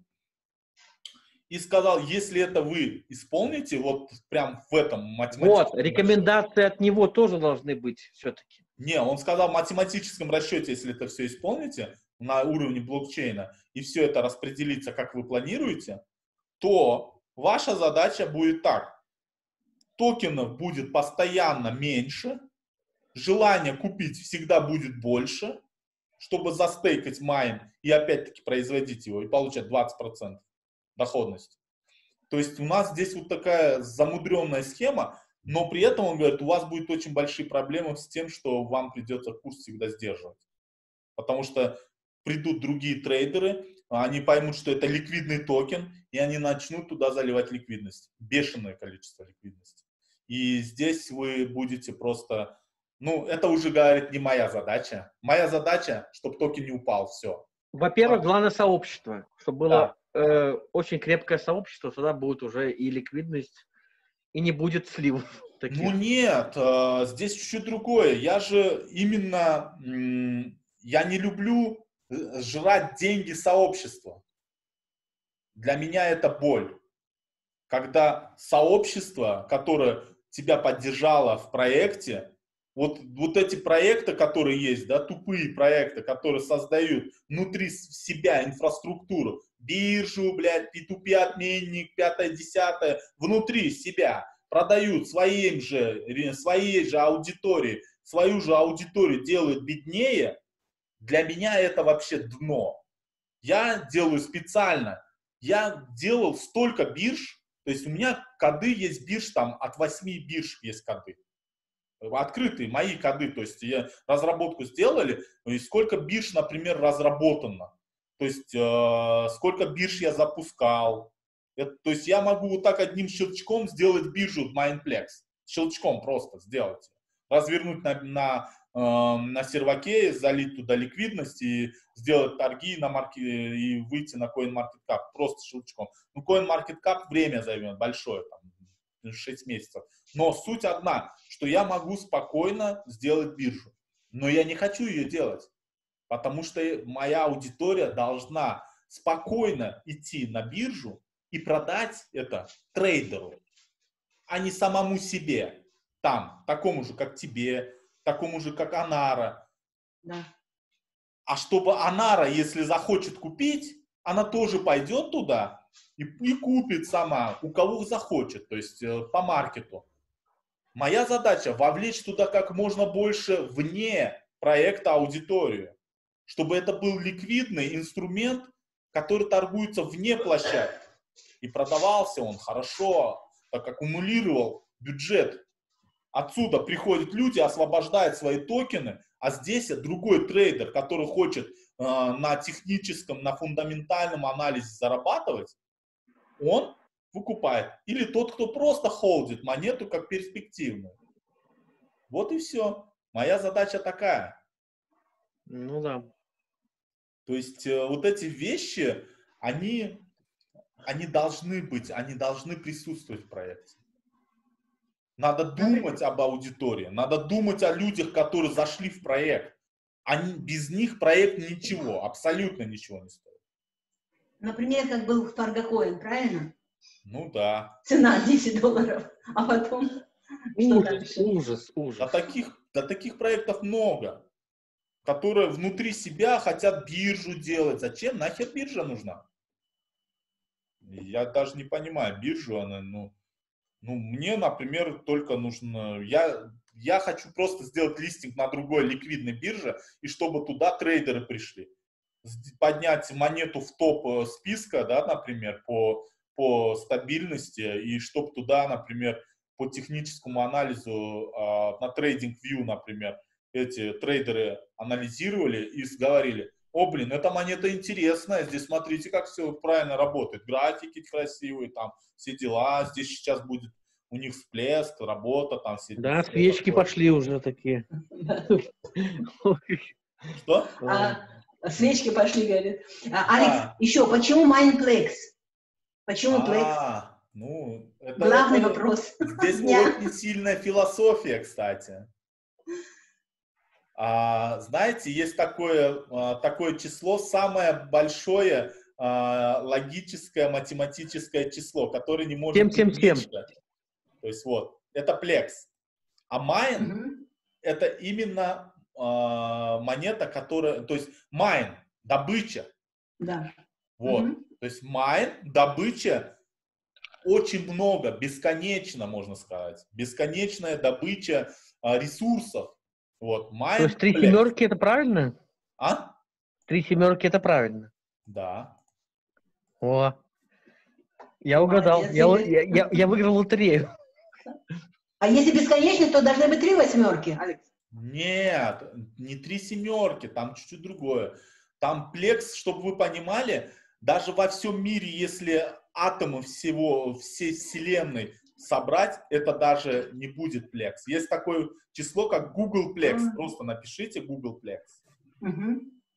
и сказал, если это вы исполните, вот прям в этом математическом Вот, рекомендации расчете, от него тоже должны быть все-таки. Не, он сказал, в математическом расчете, если это все исполните на уровне блокчейна, и все это распределится, как вы планируете, то ваша задача будет так. Токенов будет постоянно меньше, желание купить всегда будет больше, чтобы застейкать майн и опять-таки производить его и получать двадцать процентов доходности. То есть у нас здесь вот такая замудренная схема, но при этом, он говорит, у вас будет очень большие проблемы с тем, что вам придется курс всегда сдерживать. Потому что придут другие трейдеры, они поймут, что это ликвидный токен, и они начнут туда заливать ликвидность. Бешеное количество ликвидности. И здесь вы будете просто... Ну, это уже, говорит, не моя задача. Моя задача, чтобы токен не упал, все. Во-первых, главное сообщество, чтобы было Да. э, очень крепкое сообщество, тогда будет уже и ликвидность, и не будет сливов таких. Ну нет, э, здесь чуть-чуть другое. Я же именно, м, я не люблю э, жрать деньги сообщества. Для меня это боль. Когда сообщество, которое тебя поддержало в проекте, вот, вот эти проекты, которые есть, да, тупые проекты, которые создают внутри себя инфраструктуру, биржу, блядь, пи ту пи-обменник, пятое-десятое, внутри себя продают своим же, своей же аудитории, свою же аудиторию делают беднее, для меня это вообще дно. Я делаю специально, я делал столько бирж, то есть у меня коды есть бирж, там от восьми бирж есть коды. Открытые мои коды, то есть я разработку сделали, и сколько бирж, например, разработано, то есть э, сколько бирж я запускал. Это, то есть я могу вот так одним щелчком сделать биржу Mindplex, щелчком просто сделать, развернуть на, на, э, на серваке, залить туда ликвидность и сделать торги на марке, и выйти на CoinMarketCap просто щелчком. Ну, CoinMarketCap время займет большое, там, шесть месяцев. Но суть одна, что я могу спокойно сделать биржу. Но я не хочу ее делать, потому что моя аудитория должна спокойно идти на биржу и продать это трейдеру, а не самому себе. Там, такому же, как тебе, такому же, как Анара. Да. А чтобы Анара, если захочет купить, она тоже пойдет туда и, и купит сама, у кого захочет, то есть э, по маркету. Моя задача вовлечь туда как можно больше вне проекта аудиторию, чтобы это был ликвидный инструмент, который торгуется вне площадки. И продавался он хорошо, так аккумулировал бюджет. Отсюда приходят люди, освобождают свои токены, а здесь другой трейдер, который хочет э, на техническом, на фундаментальном анализе зарабатывать, он выкупает. Или тот, кто просто холдит монету как перспективную. Вот и все. Моя задача такая. Ну да. То есть э, вот эти вещи, они, они должны быть, они должны присутствовать в проекте. Надо думать об аудитории, надо думать о людях, которые зашли в проект. Они, без них проект ничего, абсолютно ничего не стоит. Например, как был в Торгокоин, правильно? Ну да. Цена десять долларов, а потом... Ужас, ужас, ужас. Да таких, да таких проектов много, которые внутри себя хотят биржу делать. Зачем? Нахер биржа нужна? Я даже не понимаю, биржу она, ну... Ну, мне, например, только нужно... Я, я хочу просто сделать листинг на другой ликвидной бирже, и чтобы туда трейдеры пришли. Поднять монету в топ списка, да, например, по, по стабильности, и чтобы туда, например, по техническому анализу э, на TradingView, например, эти трейдеры анализировали и говорили: о, блин, эта монета интересная, здесь смотрите, как все правильно работает, графики красивые, там все дела, здесь сейчас будет у них всплеск, работа, там все... Да, свечки такое. Пошли уже такие. Что? А, свечки пошли, говорит. А, Алекс, а. еще, почему Mindplex? Почему Plex? А, ну, это, главный это, вопрос. Здесь очень сильная философия, кстати. А, знаете, есть такое, такое число, самое большое а, логическое математическое число, которое не может быть меньше. То есть вот, это Plex. А Mine mm-hmm. это именно а, монета, которая, то есть Mine, добыча. Да. Вот, mm-hmm. то есть Mine, добыча, очень много, бесконечно, можно сказать. Бесконечная добыча а, ресурсов. Вот, Mine, то есть три Plex. Семерки это правильно? А? Три семерки это правильно? Да. О, я угадал, я, я, я, я выиграл лотерею. А если бесконечность, то должны быть три восьмерки, Алекс? Нет, не три семерки, там чуть-чуть другое. Там Plex, чтобы вы понимали, даже во всем мире, если атомы всего, всей вселенной собрать, это даже не будет Plex. Есть такое число, как Googleplex. Mm-hmm. Просто напишите Googleplex. Mm-hmm.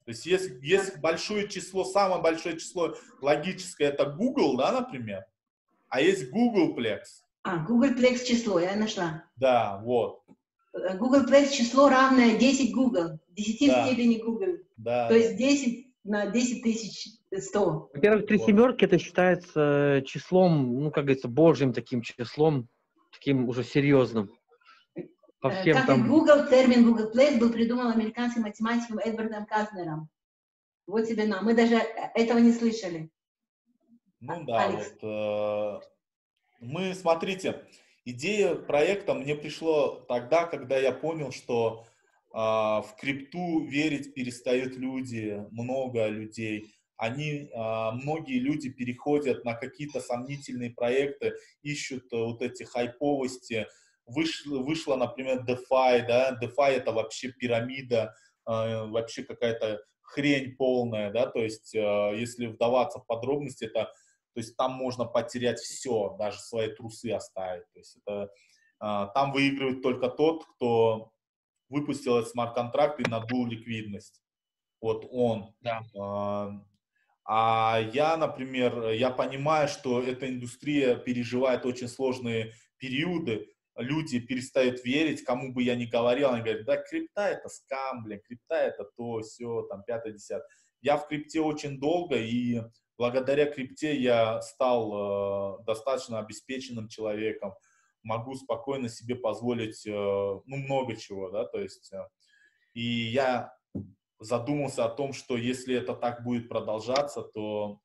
То есть есть, есть большое число, самое большое число логическое, это Google, да, например, а есть Googleplex. А, Googleplex число, я нашла. Да, вот. Googleplex число равное десять Google, десяти Да. степени Google. Да. То есть десять на десять тысяч сто. Во-первых, три Вот. семерки это считается числом, ну, как говорится, божьим таким числом, таким уже серьезным. По всем Как там... и Google, термин Googleplex был придуман американским математиком Эдвардом Казнером. Вот тебе на. Мы даже этого не слышали. Ну да, Алекс. вот э, мы, смотрите, идея проекта мне пришло тогда, когда я понял, что э, в крипту верить перестают люди, много людей. Они, э, многие люди переходят на какие-то сомнительные проекты, ищут э, вот эти хайповости. Вышло, вышло, например, DeFi, да, DeFi это вообще пирамида, э, вообще какая-то хрень полная, да, то есть, э, если вдаваться в подробности, это, то есть, там можно потерять все, даже свои трусы оставить, то есть, это, э, там выигрывает только тот, кто выпустил этот смарт-контракт и надул ликвидность, вот он. Да. Э, а я, например, я понимаю, что эта индустрия переживает очень сложные периоды, люди перестают верить, кому бы я ни говорил, они говорят, да, крипта это скам, блин, крипта это то, все, там, пятое, десятое. Я в крипте очень долго, и благодаря крипте я стал э, достаточно обеспеченным человеком, могу спокойно себе позволить, э, ну, много чего, да, то есть, э, и я задумался о том, что если это так будет продолжаться, то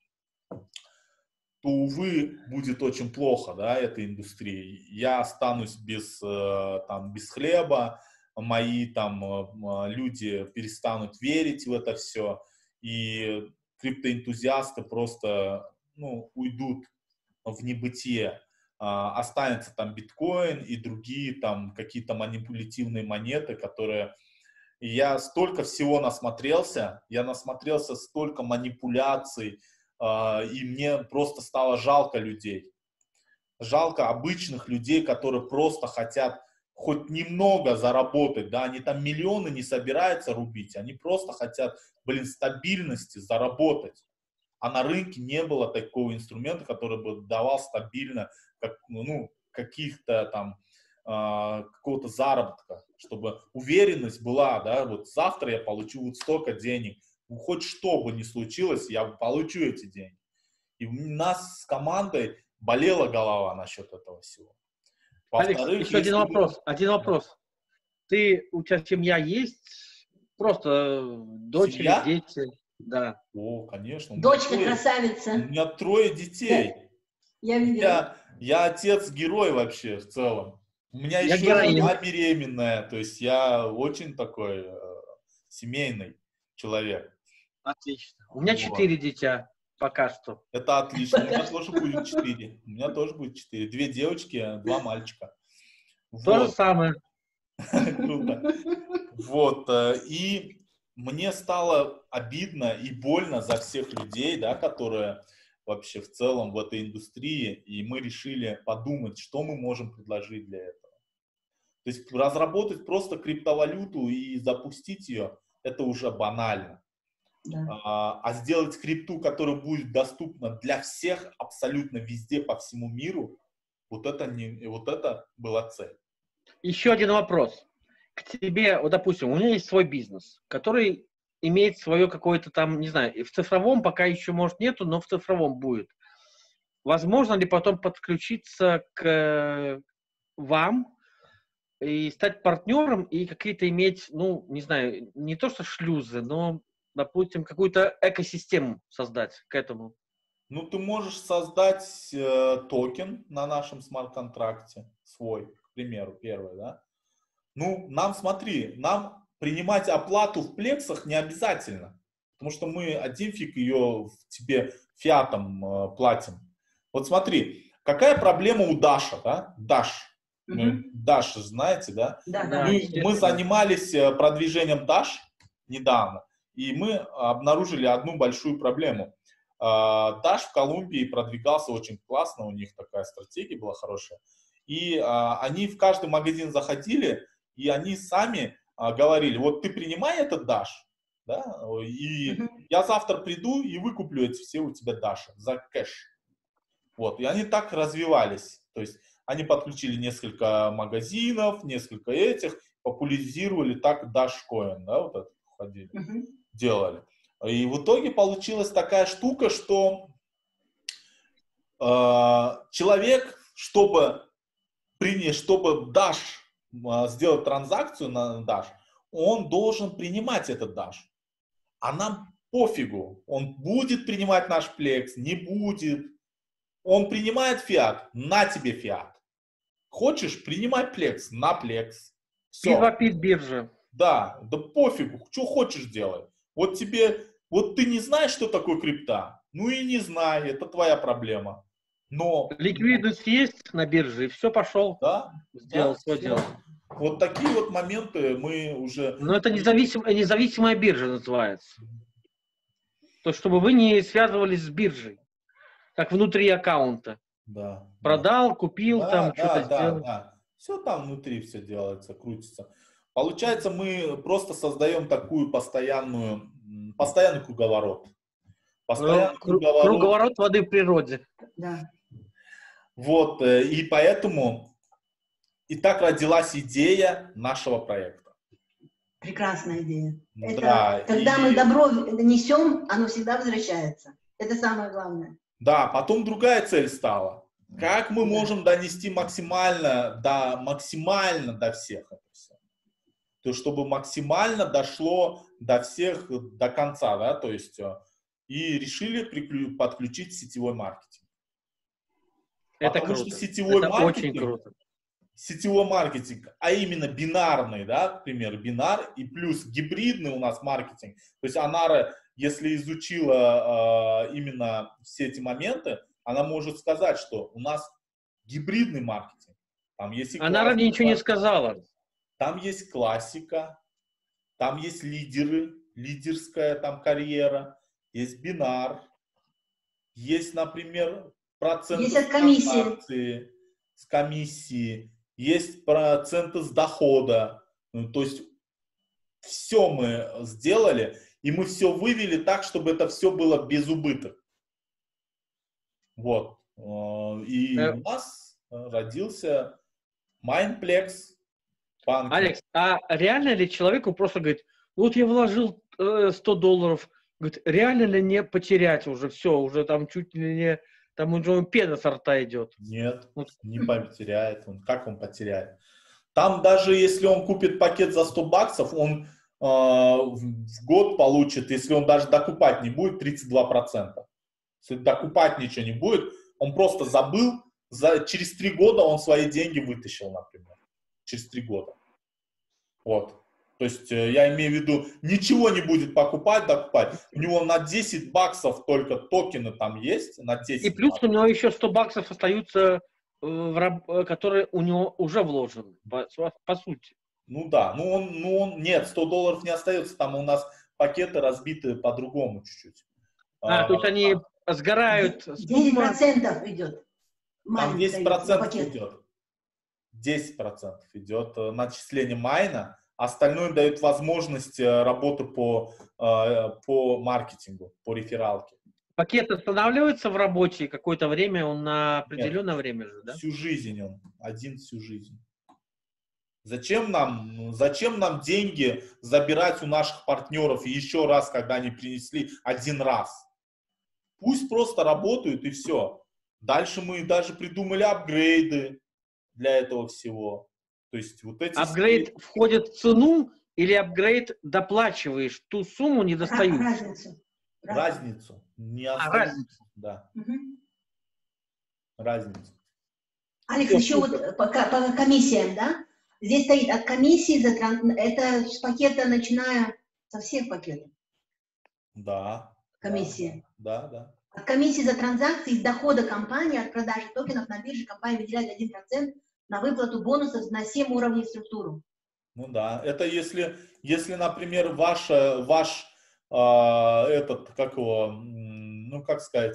то, увы, будет очень плохо, да, этой индустрии. Я останусь без, там, без хлеба, мои там люди перестанут верить в это все, и криптоэнтузиасты просто, ну, уйдут в небытие. Останется там биткоин и другие там какие-то манипулятивные монеты, которые... И я столько всего насмотрелся, я насмотрелся столько манипуляций, и мне просто стало жалко людей. Жалко обычных людей, которые просто хотят хоть немного заработать, да, они там миллионы не собираются рубить, они просто хотят, блин, стабильности заработать. А на рынке не было такого инструмента, который бы давал стабильно, как, ну, каких-то там, э, какого-то заработка, чтобы уверенность была, да, вот завтра я получу вот столько денег, хоть что бы ни случилось, я получу эти деньги. И у нас с командой болела голова насчет этого всего. Алекс, еще один вопрос. Вы... Один вопрос. Ты, у тебя семья есть? Просто дочери, семья? Дети? Да. О, конечно. Дочка трое, красавица. У меня трое детей. Я, я видела. Я, я отец-герой вообще в целом. У меня я еще жена беременная. То есть я очень такой э, семейный человек. Отлично. У меня четыре вот. Дитя. Пока что. Это отлично. У меня тоже будет четыре. У меня тоже будет четыре. Две девочки, два мальчика. То же самое. Круто. Вот. И мне стало обидно и больно за всех людей, да, которые вообще в целом в этой индустрии. И мы решили подумать, что мы можем предложить для этого. То есть разработать просто криптовалюту и запустить ее, это уже банально. Да. А, а сделать крипту, которая будет доступна для всех абсолютно везде по всему миру, вот это, не, вот это была цель. Еще один вопрос. К тебе, вот, допустим, у меня есть свой бизнес, который имеет свое какое-то там, не знаю, в цифровом пока еще, может, нету, но в цифровом будет. Возможно ли потом подключиться к вам и стать партнером и какие-то иметь, ну, не знаю, не то что шлюзы, но, допустим, какую-то экосистему создать к этому? Ну, ты можешь создать э, токен на нашем смарт-контракте свой, к примеру, первый, да? Ну, нам, смотри, нам принимать оплату в плексах не обязательно, потому что мы один фиг ее тебе фиатом э, платим. Вот смотри, какая проблема у Даша, да? Даш. Mm-hmm. Даш, знаете, да? Да, да. Мы, мы занимались продвижением Даш недавно, и мы обнаружили одну большую проблему. Даш в Колумбии продвигался очень классно, у них такая стратегия была хорошая. И а, они в каждый магазин заходили, и они сами а, говорили, вот ты принимай этот Даш, да, и Мгм. я завтра приду и выкуплю эти все у тебя даши за кэш. Вот, и они так развивались, то есть они подключили несколько магазинов, несколько этих, популяризировали так Dashcoin, да, вот это ходили, Мгм. делали. И в итоге получилась такая штука, что э, человек, чтобы принять, чтобы Dash э, сделать транзакцию на Dash, он должен принимать этот Dash. А нам пофигу, он будет принимать наш плекс, не будет. Он принимает фиат, на тебе фиат. Хочешь, принимай плекс, на плекс. И Все. вопит биржа. Да, да пофигу, что хочешь делай. Вот тебе, вот ты не знаешь, что такое крипта, ну и не знай, это твоя проблема. Но, Ликвидность есть на бирже, и все, пошел, да, сделал да, свое все. дело. Вот такие вот моменты мы уже... Но это независим, независимая биржа называется. То есть, чтобы вы не связывались с биржей, как внутри аккаунта. Да, да. Продал, купил, Да, там да, что-то да, сделал. да. Все там внутри все делается, крутится. Получается, мы просто создаем такую постоянную, м, постоянный круговорот. Ну, Постоянный кру- круговорот. Круговорот воды в природе. Да. Вот, э, и поэтому и так родилась идея нашего проекта. Прекрасная идея. Это Да, когда и- мы добро несем, оно всегда возвращается. Это самое главное. Да, потом другая цель стала. Как мы Да. можем донести максимально до, максимально до всех это все? То есть, чтобы максимально дошло до всех до конца, да, то есть, э, и решили приклю- подключить сетевой маркетинг. Это Потому что круто. сетевой Это очень маркетинг, круто. сетевой маркетинг, а именно бинарный, да, к примеру, бинар, и плюс гибридный у нас маркетинг. То есть Анара, если изучила э, именно все эти моменты, она может сказать, что у нас гибридный маркетинг. Там есть и Она ранее ничего не классика, сказала. там есть классика, там есть лидеры, лидерская там карьера, есть бинар, есть, например, проценты Есть с от комиссии. транзакции, с комиссии, есть проценты с дохода. Ну, то есть все мы сделали, и мы все вывели так, чтобы это все было без убыток. Вот. Э, И Э, у нас родился Mindplex банкинг. Алекс, а реально ли человеку просто говорит, вот я вложил э, сто долларов, говорит, реально ли не потерять уже все, уже там чуть ли не, там уже пена с рта идет. Нет, Вот. не потеряет. Он, как он потеряет? Там даже если он купит пакет за сто баксов, он э, в, в год получит, если он даже докупать не будет, тридцать два процента. Если докупать ничего не будет, он просто забыл, за, через три года он свои деньги вытащил, например. Через три года. Вот. То есть э, я имею в виду, ничего не будет покупать, докупать. У него на десять баксов только токены там есть, на десять И плюс баксов. у него еще сто баксов остаются, э, в раб- э, которые у него уже вложены, по, по сути. Ну да, ну он, ну он, нет, сто долларов не остается, там у нас пакеты разбиты по-другому чуть-чуть. А, А, то есть они сгорают, десять сумма, процентов идет. Там Майн десять дается на процентов пакет. идет. десять процентов идет э, начисление майна, остальное дает возможность э, работы по, э, по маркетингу, по рефералке. пакет останавливается в работе какое-то время, он на определенное Нет, время же, да? всю жизнь он, один всю жизнь. Зачем нам, зачем нам деньги забирать у наших партнеров еще раз, когда они принесли один раз? Пусть просто работают и все. Дальше мы даже придумали апгрейды для этого всего. То есть вот эти Апгрейд все... входит в цену или апгрейд доплачиваешь ту сумму Ра- недостающую? Разницу. разницу не А, остается. разницу. Да, Мгм. разницу. Алекс, Всё, еще вот супер. по, ка- по комиссиям, да? Здесь стоит от комиссии, за тран- это с пакета, начиная со всех пакетов. Да. Комиссия. Да, да. От комиссии за транзакции из дохода компании от продажи токенов на бирже компания выделяет один процент на выплату бонусов на семь уровней структуру. Ну да. Это если, если, например, ваша, ваш а, этот, как его, м, ну как сказать,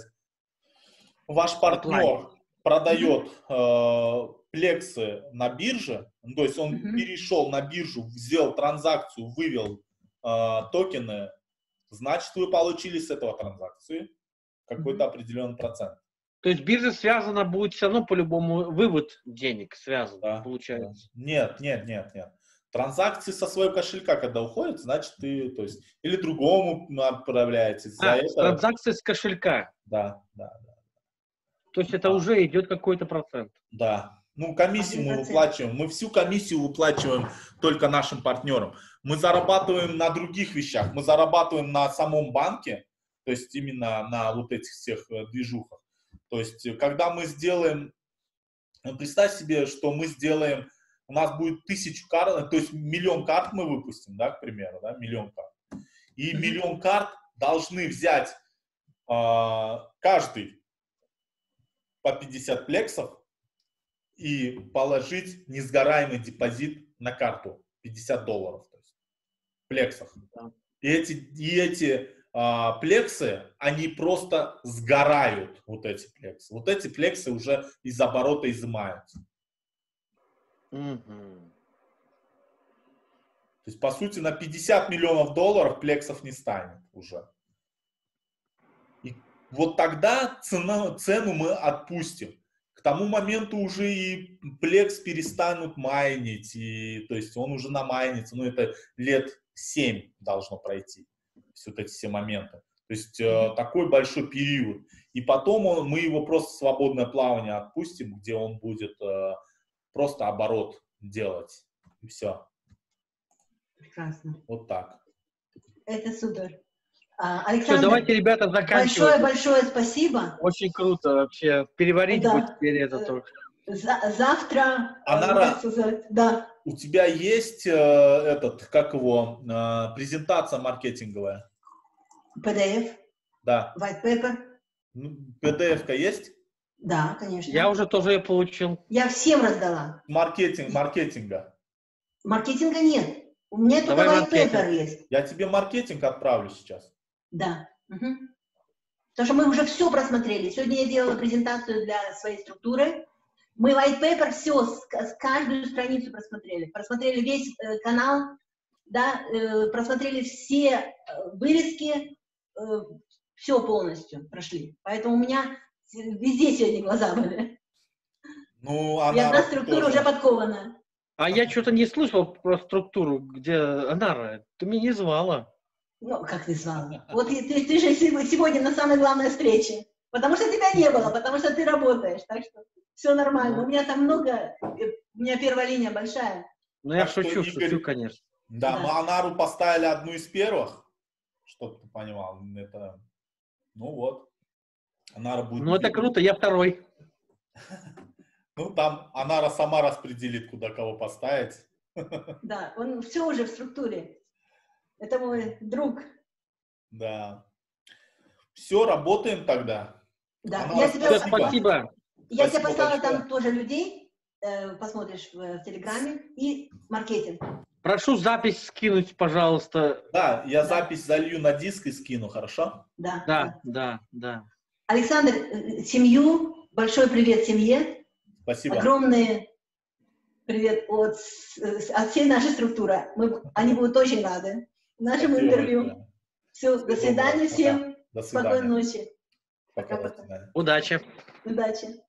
ваш партнер продает э, плексы на бирже, то есть он Мгм. перешел на биржу, сделал транзакцию, вывел э, токены значит, вы получили с этого транзакции какой-то определенный процент. То есть биржа связана будет все равно по-любому, вывод денег связан, Да, получается. да. Нет, нет, нет, нет. Транзакции со своего кошелька, когда уходят, значит, ты, то есть, или другому отправляете. За А, это... транзакции с кошелька. Да, да, да. То есть это А. уже идет какой-то процент. Да. Ну, комиссию мы один процент. выплачиваем. Мы всю комиссию выплачиваем только нашим партнерам. Мы зарабатываем на других вещах. Мы зарабатываем на самом банке, то есть именно на вот этих всех движухах. То есть, когда мы сделаем, представь себе, что мы сделаем, у нас будет тысячу карт, то есть миллион карт мы выпустим, да, к примеру, да, миллион карт. И mm-hmm. миллион карт должны взять э, каждый по пятьдесят плексов и положить несгораемый депозит на карту пятьдесят долларов, то есть в плексах. Yeah. И эти, и эти а, плексы, они просто сгорают, вот эти плексы. Вот эти плексы уже из оборота изымаются. Mm-hmm. То есть, по сути, на пятьдесят миллионов долларов плексов не станет уже. И вот тогда цена, цену мы отпустим. К тому моменту уже и плекс перестанут майнить, и, то есть он уже намайнится, ну это лет семь должно пройти, вот эти все моменты. То есть э, такой большой период. И потом он, мы его просто в свободное плавание отпустим, где он будет э, просто оборот делать. И все. Прекрасно. Вот так. Это супер. Александр, Все, давайте, ребята, заканчивать. Большое-большое спасибо. Очень круто вообще. Переварить да. будет теперь это тоже. Завтра... Анара, да. У тебя есть э, этот, как его, э, презентация маркетинговая? пи ди эф? Да. White paper? Ну, пи ди эф-ка есть? Да, конечно. Я уже тоже ее получил. Я всем раздала. Маркетинг, маркетинга. Маркетинга нет. У меня только white paper есть. Я тебе маркетинг отправлю сейчас. Да. Угу. Потому что мы уже все просмотрели. Сегодня я делала презентацию для своей структуры. Мы white paper все, каждую страницу просмотрели. Просмотрели весь э, канал, да, э, просмотрели все э, вырезки, э, все полностью прошли. Поэтому у меня везде сегодня глаза были. Ну, она и одна структура тоже уже подкована. А я что-то не слышал про структуру, где Анара. Ты меня не звала. Ну, как не звала? Вот ты, ты же сегодня на самой главной встрече. Потому что тебя не было, потому что ты работаешь. Так что все нормально. У меня там много, у меня первая линия большая. Ну, я шучу, шучу, конечно. Да, да, мы Анару поставили одну из первых, чтобы ты понимал. Это, ну вот. Анара будет... Ну, это круто, я второй. Ну, там Анара сама распределит, куда кого поставить. Да, он все уже в структуре. Это мой друг. Да. Все, работаем тогда. Да, Анара, я тебе, спасибо. спасибо. Я спасибо тебе поставила большое. там тоже людей, э, посмотришь в, в Телеграме, и маркетинг. Прошу запись скинуть, пожалуйста. Да, я да. запись залью на диск и скину, хорошо? Да, да, да. да, да. Александр, семью, большой привет семье. Спасибо. Огромный привет от, от всей нашей структуры. Мы, они будут очень рады нашему Спасибо интервью. большое. Все, до свидания всем. До свидания. Спокойной ночи. Пока, до свидания. Удачи. Удачи.